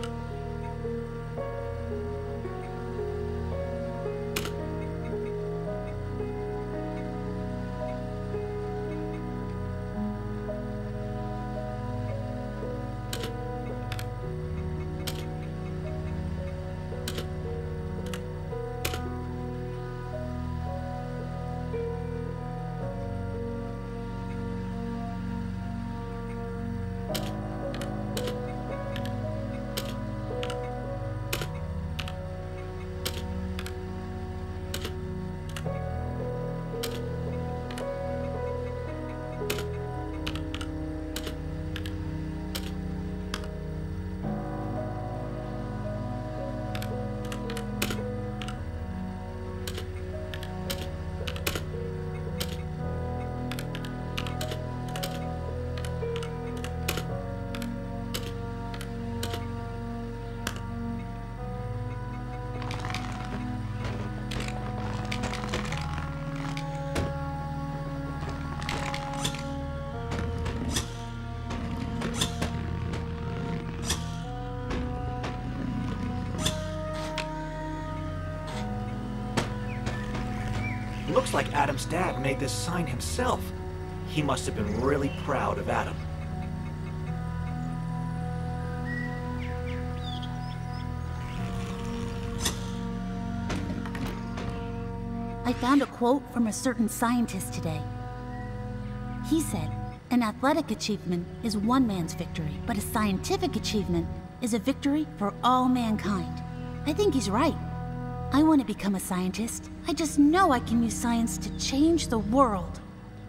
Looks like Adam's dad made this sign himself. He must have been really proud of Adam. I found a quote from a certain scientist today. He said, an athletic achievement is one man's victory, but a scientific achievement is a victory for all mankind. I think he's right. I want to become a scientist. I just know I can use science to change the world.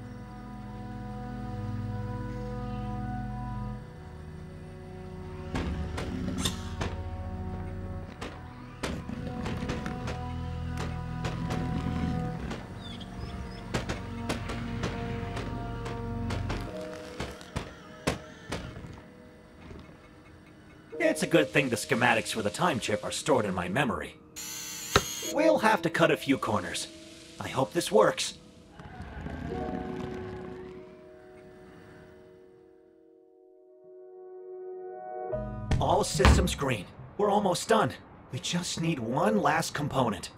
It's a good thing the schematics for the time chip are stored in my memory. We'll have to cut a few corners. I hope this works. All systems green. We're almost done. We just need one last component.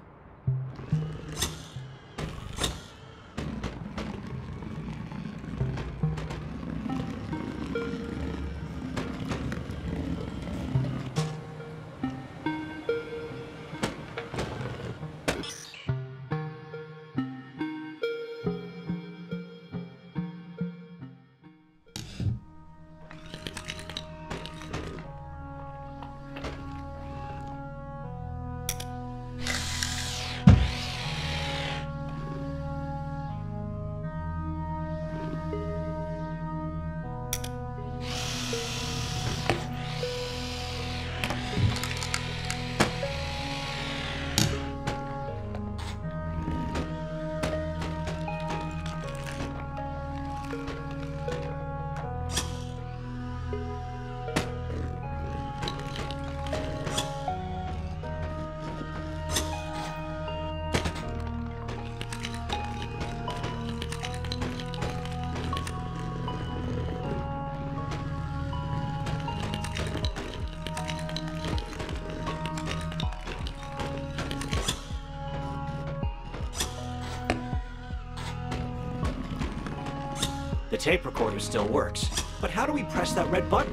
The tape recorder still works, but how do we press that red button?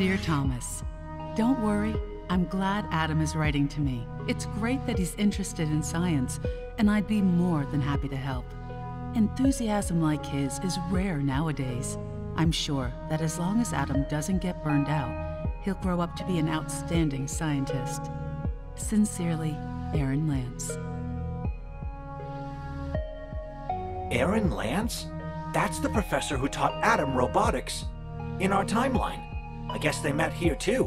Dear Thomas, don't worry. I'm glad Adam is writing to me. It's great that he's interested in science, and I'd be more than happy to help. Enthusiasm like his is rare nowadays. I'm sure that as long as Adam doesn't get burned out, he'll grow up to be an outstanding scientist. Sincerely, Aaron Lance. Aaron Lance? That's the professor who taught Adam robotics. In our timeline. I guess they met here too.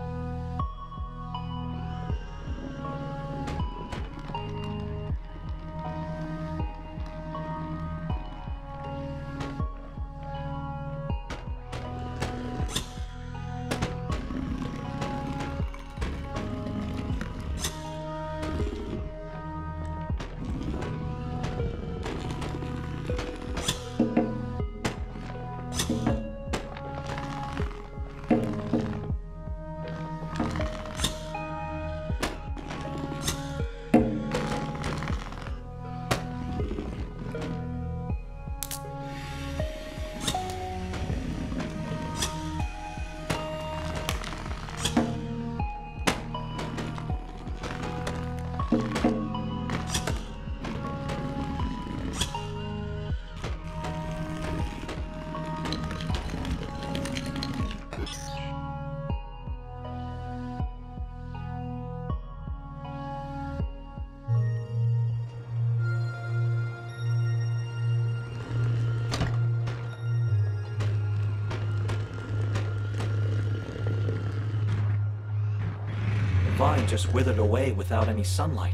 The vine just withered away without any sunlight.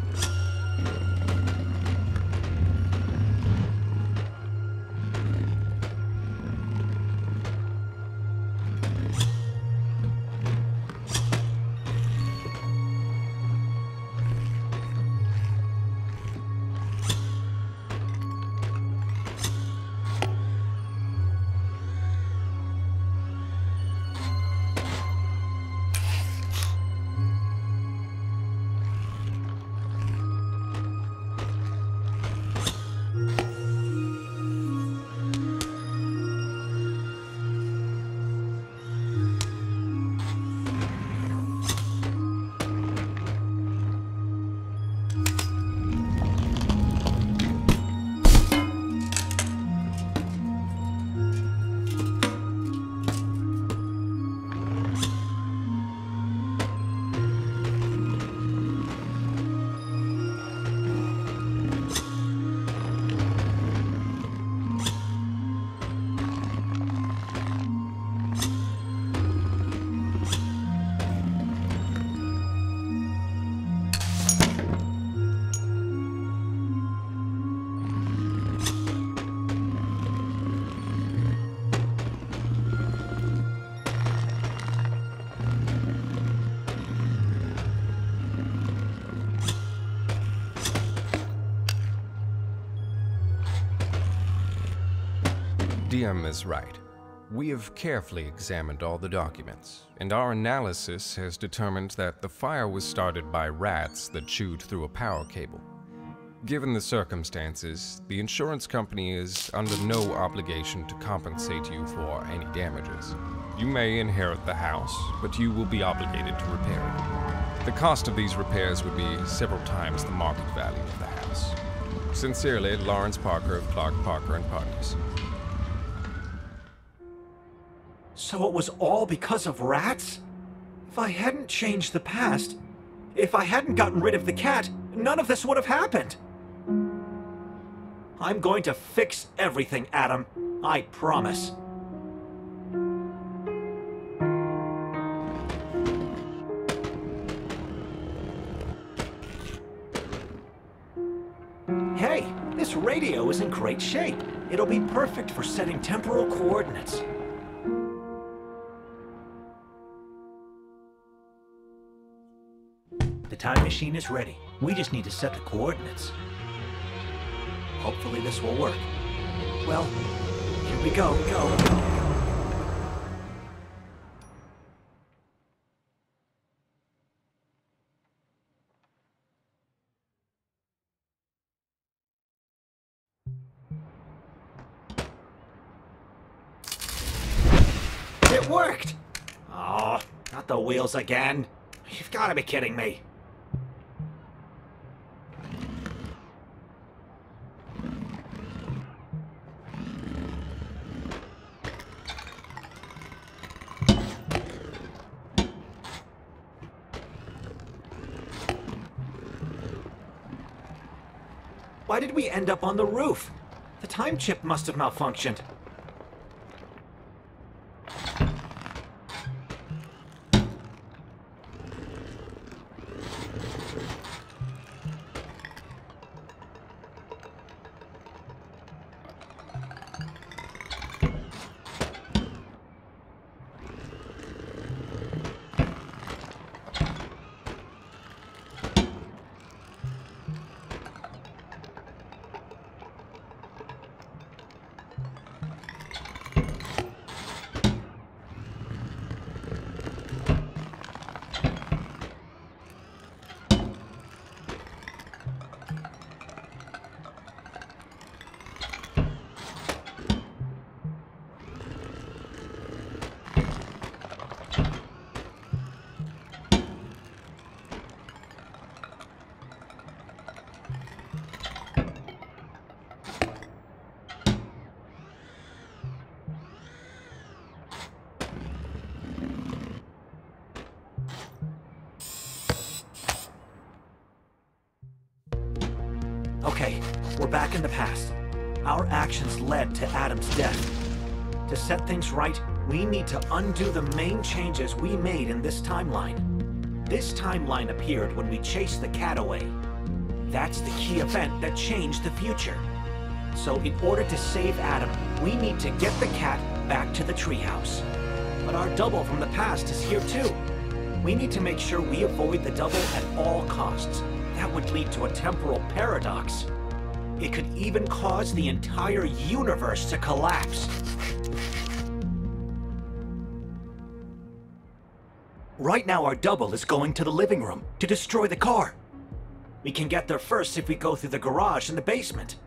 D M is right. We have carefully examined all the documents, and our analysis has determined that the fire was started by rats that chewed through a power cable. Given the circumstances, the insurance company is under no obligation to compensate you for any damages. You may inherit the house, but you will be obligated to repair it. The cost of these repairs would be several times the market value of the house. Sincerely, Lawrence Parker of Clark Parker and Partners. So it was all because of rats? If I hadn't changed the past, if I hadn't gotten rid of the cat, none of this would have happened. I'm going to fix everything, Adam. I promise. Hey, this radio is in great shape. It'll be perfect for setting temporal coordinates. The time machine is ready. We just need to set the coordinates. Hopefully this will work. Well, here we go, go, go. It worked! Not the wheels again. You've got to be kidding me. Why did we end up on the roof? The time chip must have malfunctioned. Okay, we're back in the past. Our actions led to Adam's death. To set things right, we need to undo the main changes we made in this timeline. This timeline appeared when we chased the cat away. That's the key event that changed the future. So in order to save Adam, we need to get the cat back to the treehouse. But our double from the past is here too. We need to make sure we avoid the double at all costs. That would lead to a temporal paradox. It could even cause the entire universe to collapse. Right now our double is going to the living room to destroy the car. We can get there first if we go through the garage in the basement.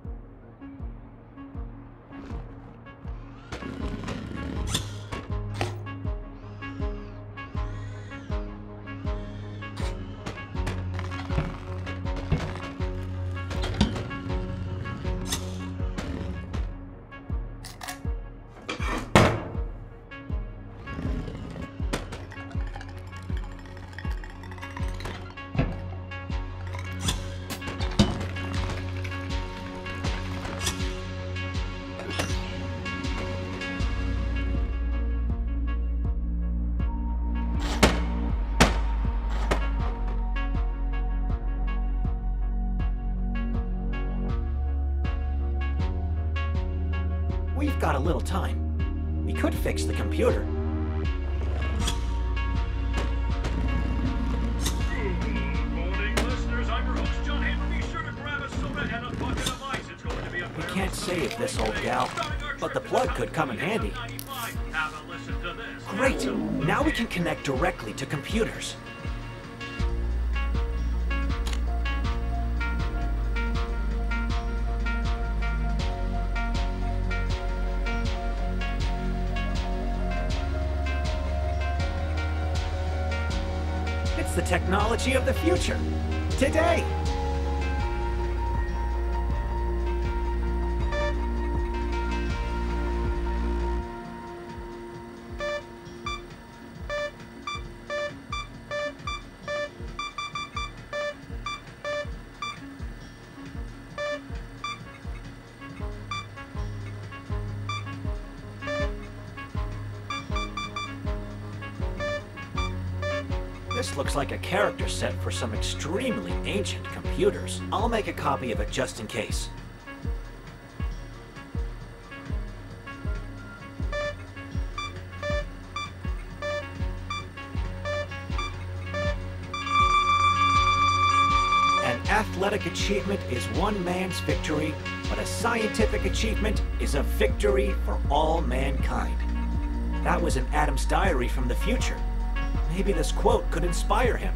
We've got a little time. We could fix the computer. Good morning, listeners. I'm your host, John Hamer. Be sure to grab a soda and a bucket of ice. It's going to be a We can't save this old gal, but the plug could come in handy. Have a listen to this. Great! Now we can connect directly to computers. It's the technology of the future. Today! This looks like a character set for some extremely ancient computers. I'll make a copy of it just in case. An athletic achievement is one man's victory, but a scientific achievement is a victory for all mankind. That was in Adam's diary from the future. Maybe this quote could inspire him.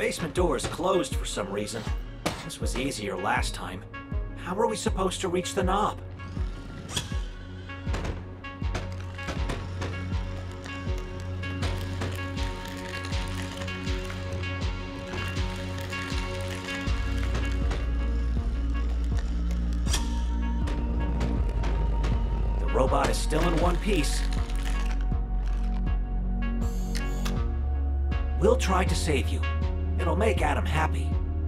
basement door is closed for some reason. This was easier last time. How are we supposed to reach the knob? The robot is still in one piece. We'll try to save you. It'll make Adam happy.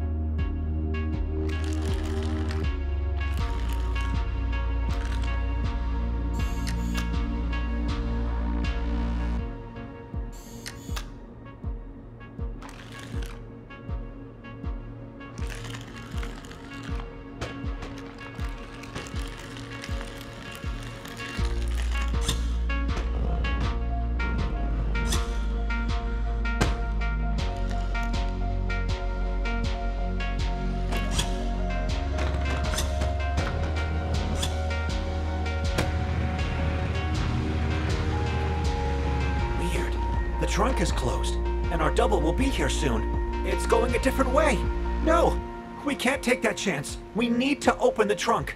The trunk is closed, and our double will be here soon. It's going a different way. No, we can't take that chance. We need to open the trunk.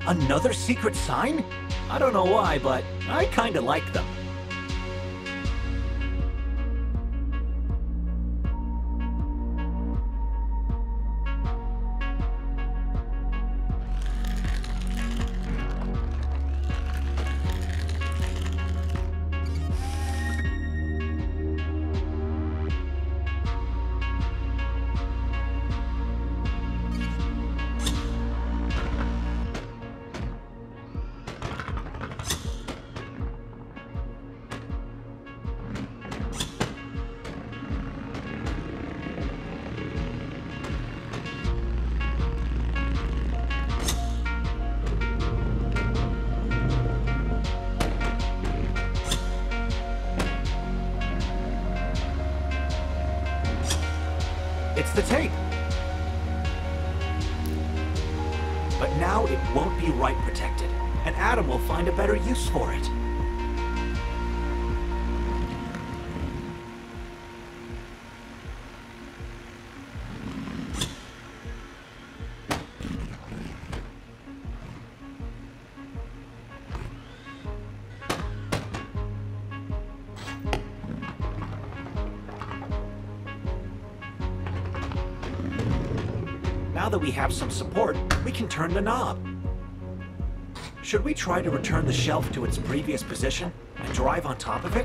Another secret sign? I don't know why, but I kinda like them. It's the tape. But now it won't be right protected, and Adam will find a better use for it. Now that we have some support, we can turn the knob. Should we try to return the shelf to its previous position and drive on top of it?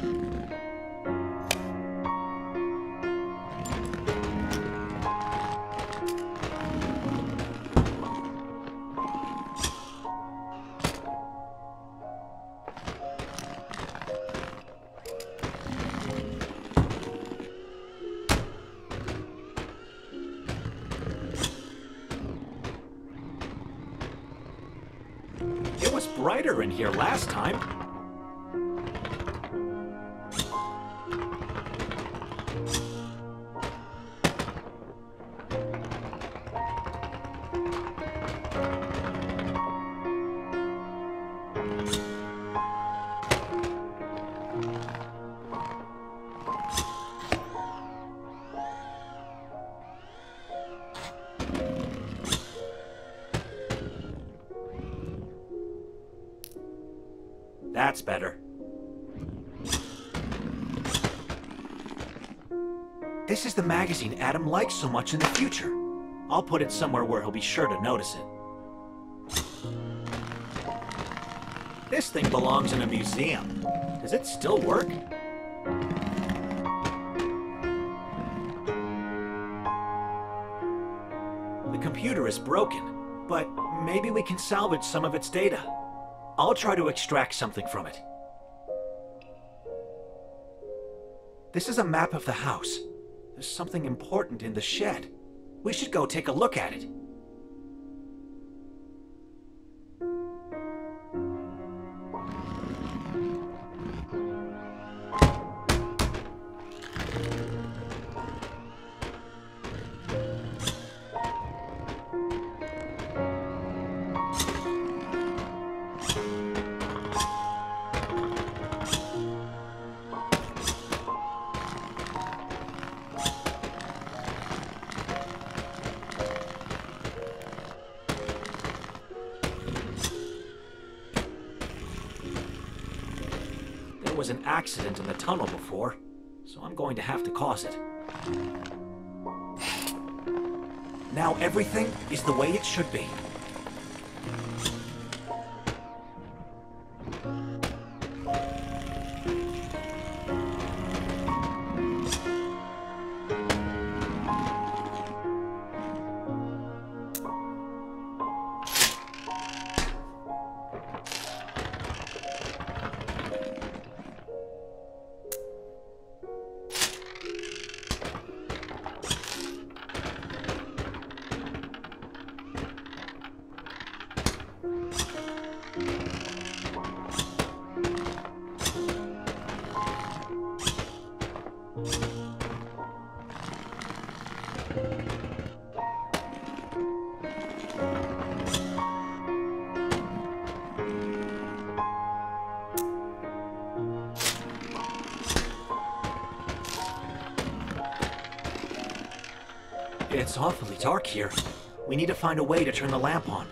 It was brighter in here last time. That's better. This is the magazine Adam likes so much in the future. I'll put it somewhere where he'll be sure to notice it. This thing belongs in a museum. Does it still work? The computer is broken, but maybe we can salvage some of its data. I'll try to extract something from it. This is a map of the house. There's something important in the shed. We should go take a look at it. There was an accident in the tunnel before, so I'm going to have to cause it. Now everything is the way it should be. It's awfully dark here. We need to find a way to turn the lamp on.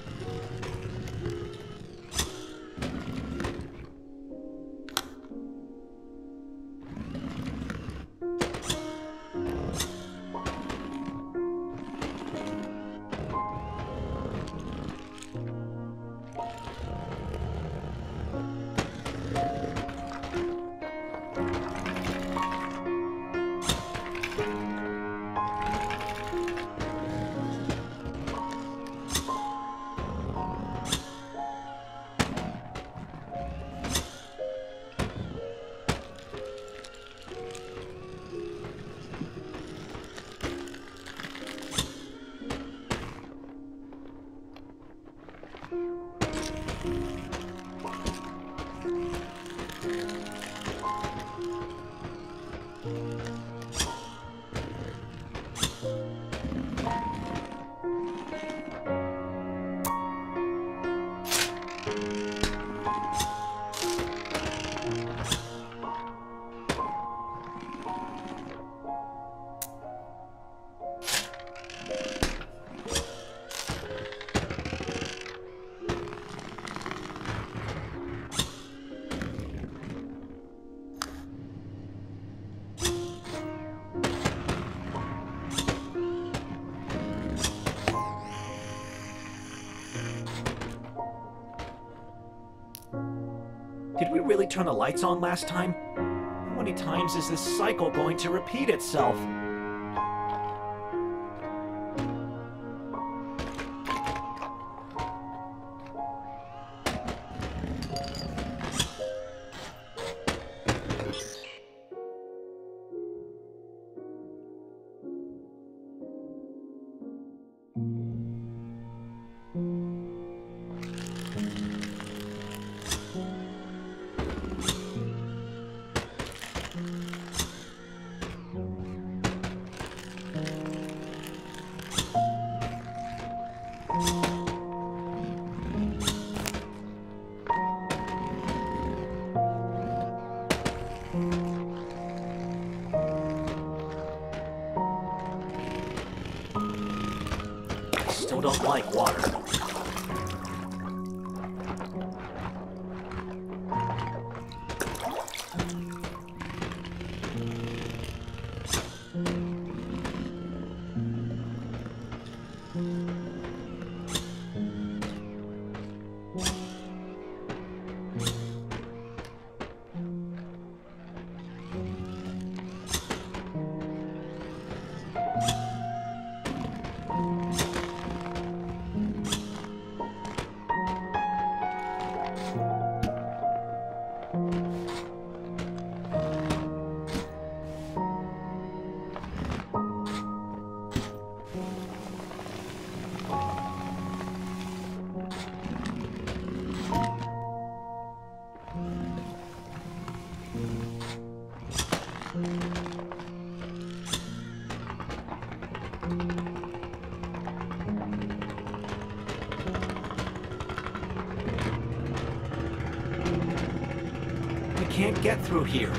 Did we really turn the lights on last time? many times is this cycle going to repeat itself? Still don't like water. Can't get through here.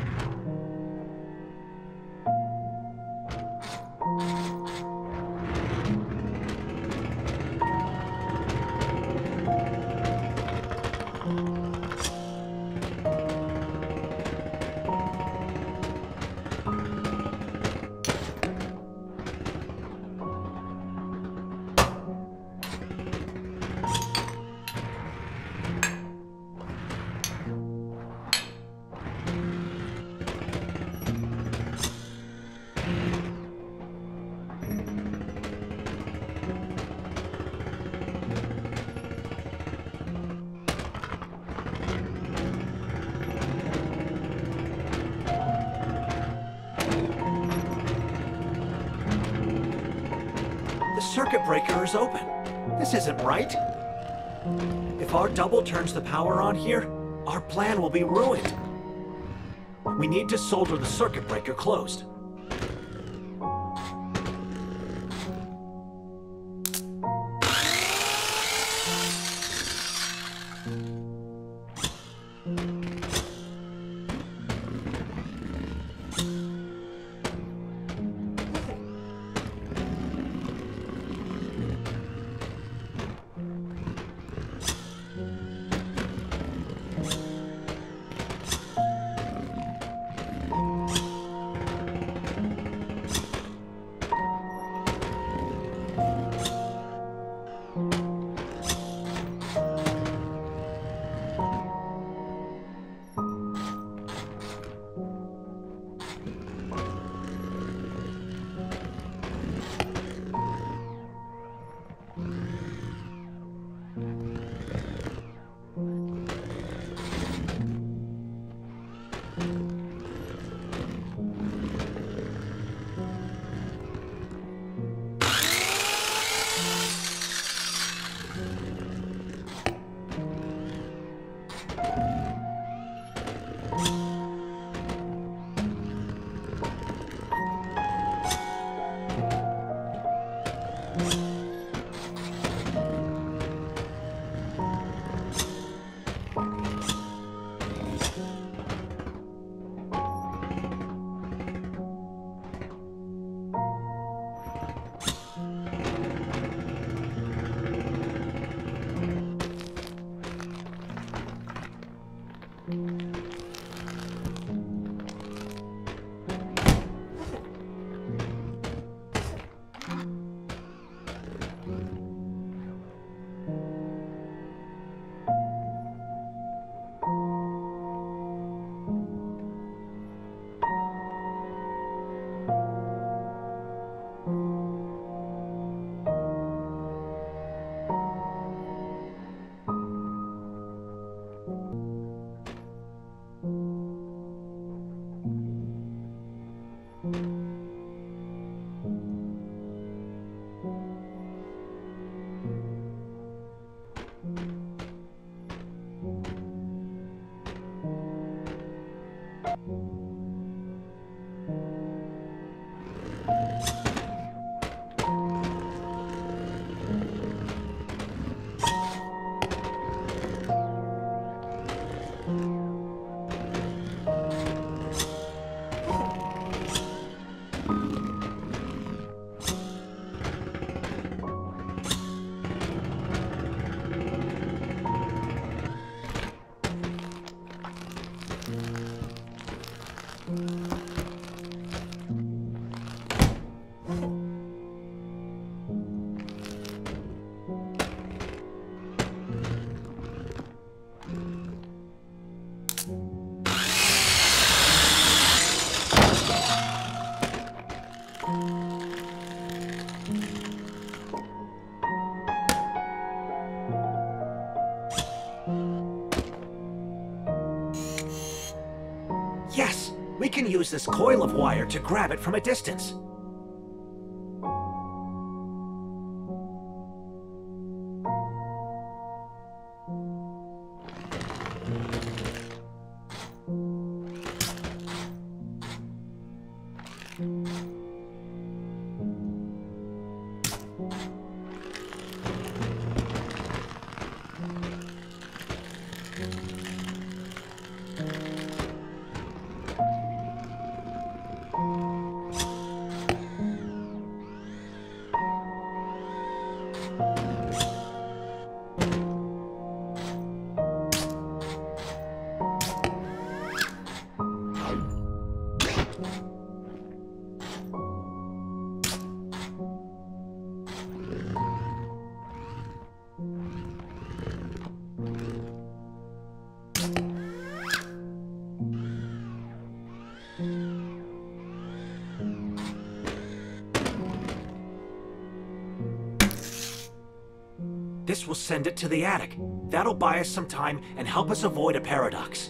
Circuit breaker is open. This isn't right. If our double turns the power on here, our plan will be ruined. We need to solder the circuit breaker closed. Yes! We can use this coil of wire to grab it from a distance. This will send it to the attic. That'll buy us some time and help us avoid a paradox.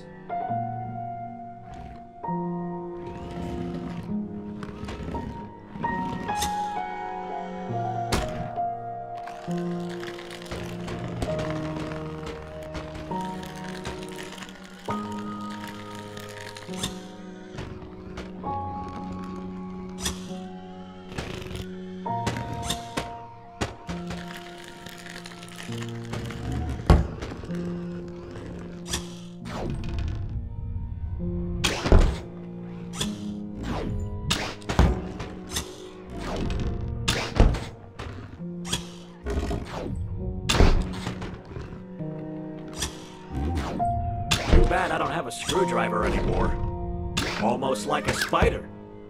Too bad I don't have a screwdriver anymore. Almost like a spider.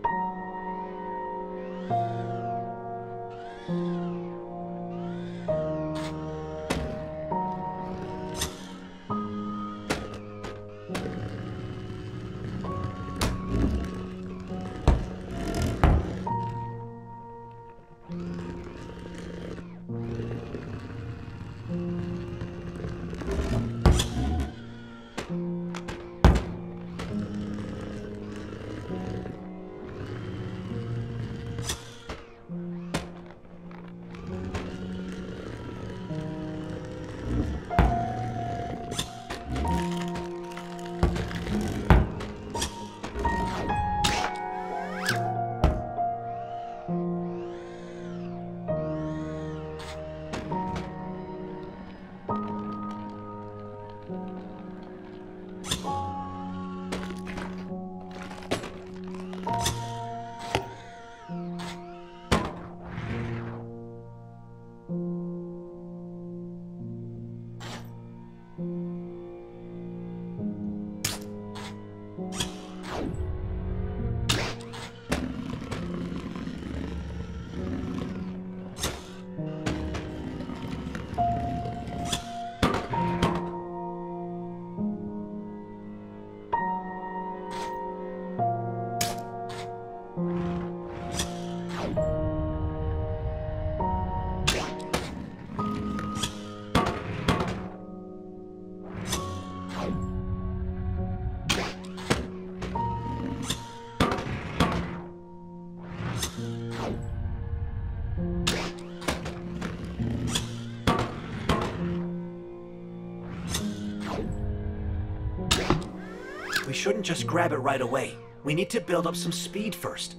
We shouldn't just grab it right away. We need to build up some speed first.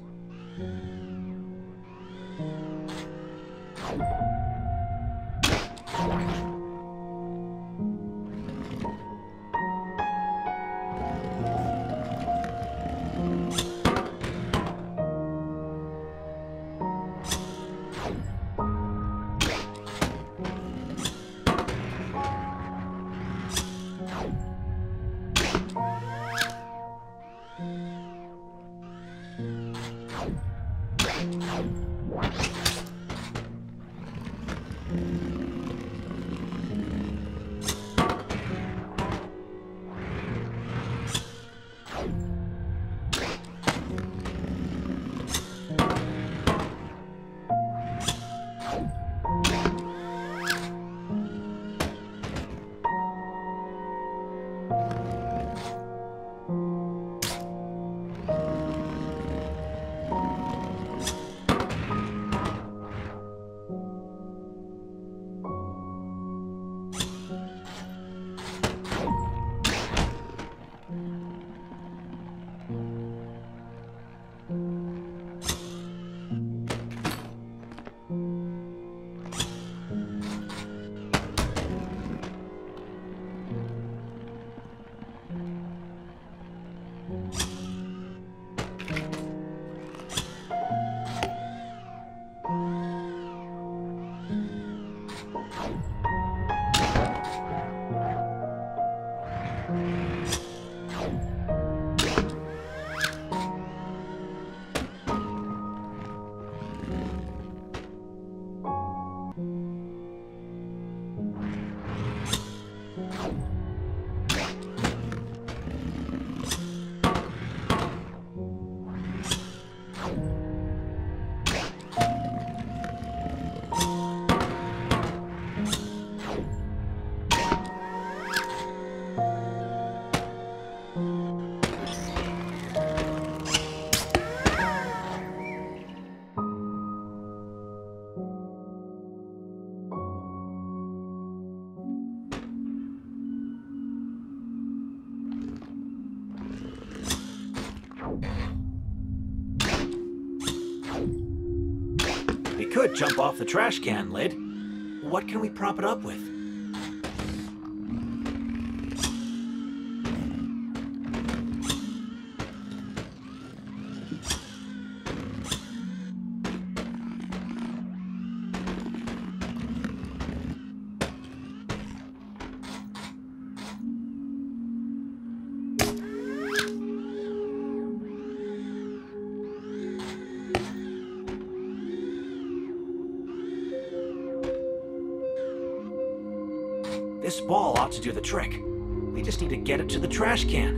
We could jump off the trash can lid. What can we prop it up with? This ball ought to do the trick. We just need to get it to the trash can.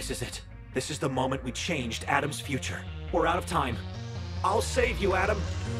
This is it. This is the moment we changed Adam's future. We're out of time. I'll save you, Adam.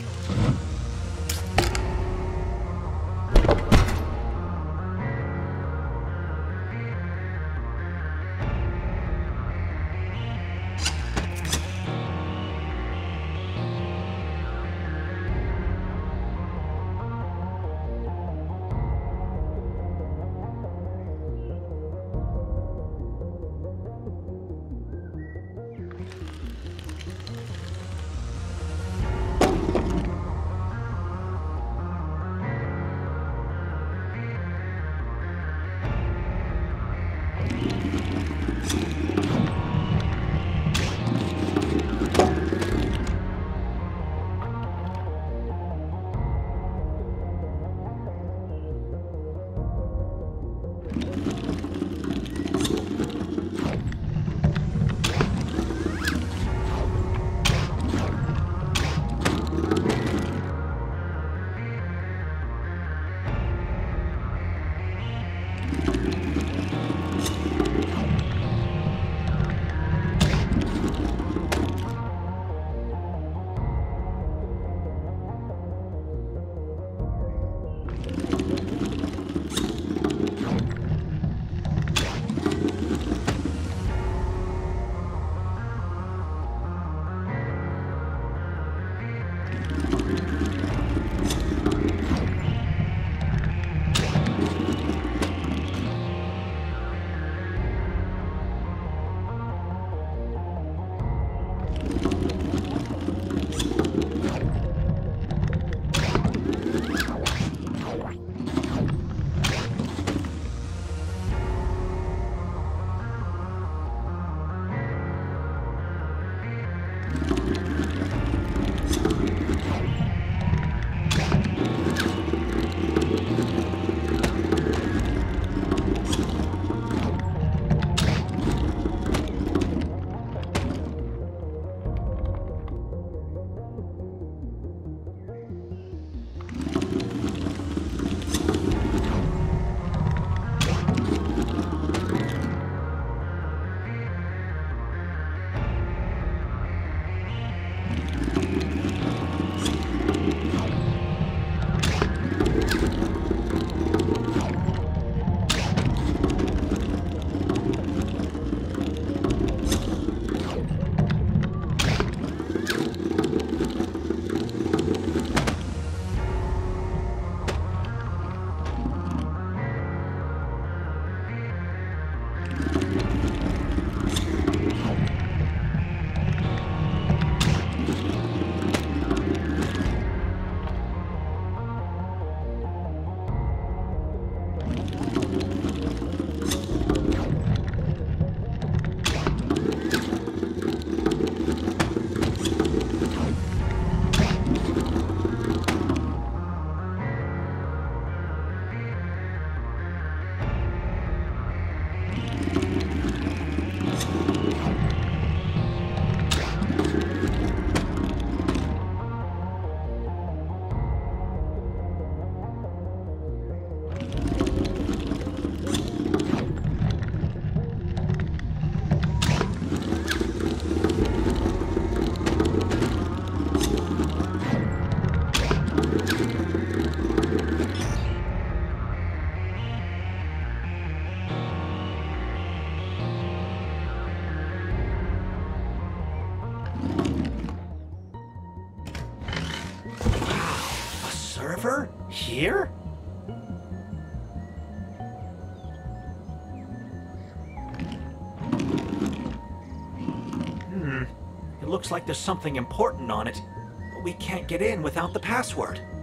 Server? Here? Hmm. It looks like there's something important on it, but we can't get in without the password.